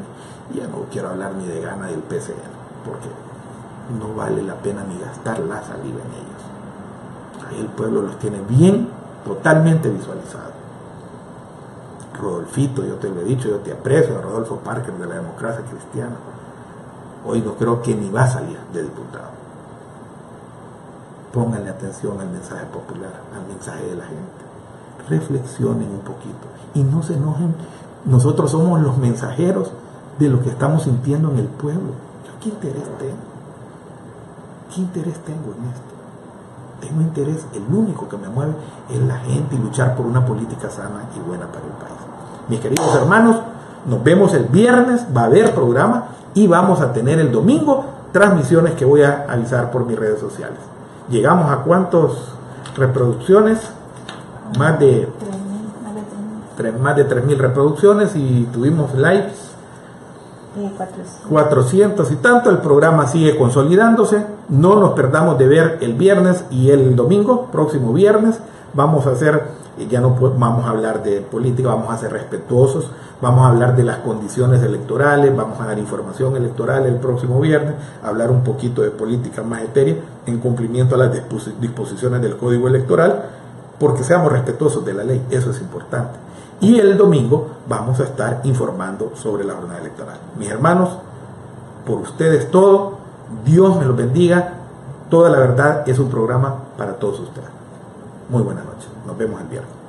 Y ya no quiero hablar ni de Gana del PCN, porque no vale la pena ni gastar la saliva en ellos. Ahí el pueblo los tiene bien, totalmente visualizados. Rodolfito, yo te lo he dicho, yo te aprecio, a Rodolfo Parker de la Democracia Cristiana. Hoy no creo que ni va a salir de diputado. Pónganle atención al mensaje popular, al mensaje de la gente. Reflexionen un poquito y no se enojen. Nosotros somos los mensajeros de lo que estamos sintiendo en el pueblo. ¿Yo qué interés tengo? ¿Qué interés tengo en esto? Tengo interés, el único que me mueve es la gente y luchar por una política sana y buena para el país. Mis queridos hermanos, nos vemos el viernes, va a haber programa y vamos a tener el domingo transmisiones que voy a avisar por mis redes sociales. ¿Llegamos a cuántas reproducciones? Más de 3.000 reproducciones y tuvimos likes 400 y tanto. El programa sigue consolidándose. No nos perdamos de ver el viernes y el domingo, próximo viernes. Vamos a hacer, ya no vamos a hablar de política, vamos a ser respetuosos, vamos a hablar de las condiciones electorales, vamos a dar información electoral el próximo viernes, hablar un poquito de política más etérea en cumplimiento a las disposiciones del Código Electoral, porque seamos respetuosos de la ley, eso es importante. Y el domingo vamos a estar informando sobre la jornada electoral. Mis hermanos, por ustedes todo, Dios me los bendiga. Toda la Verdad es un programa para todos ustedes. Muy buenas noches, nos vemos el viernes.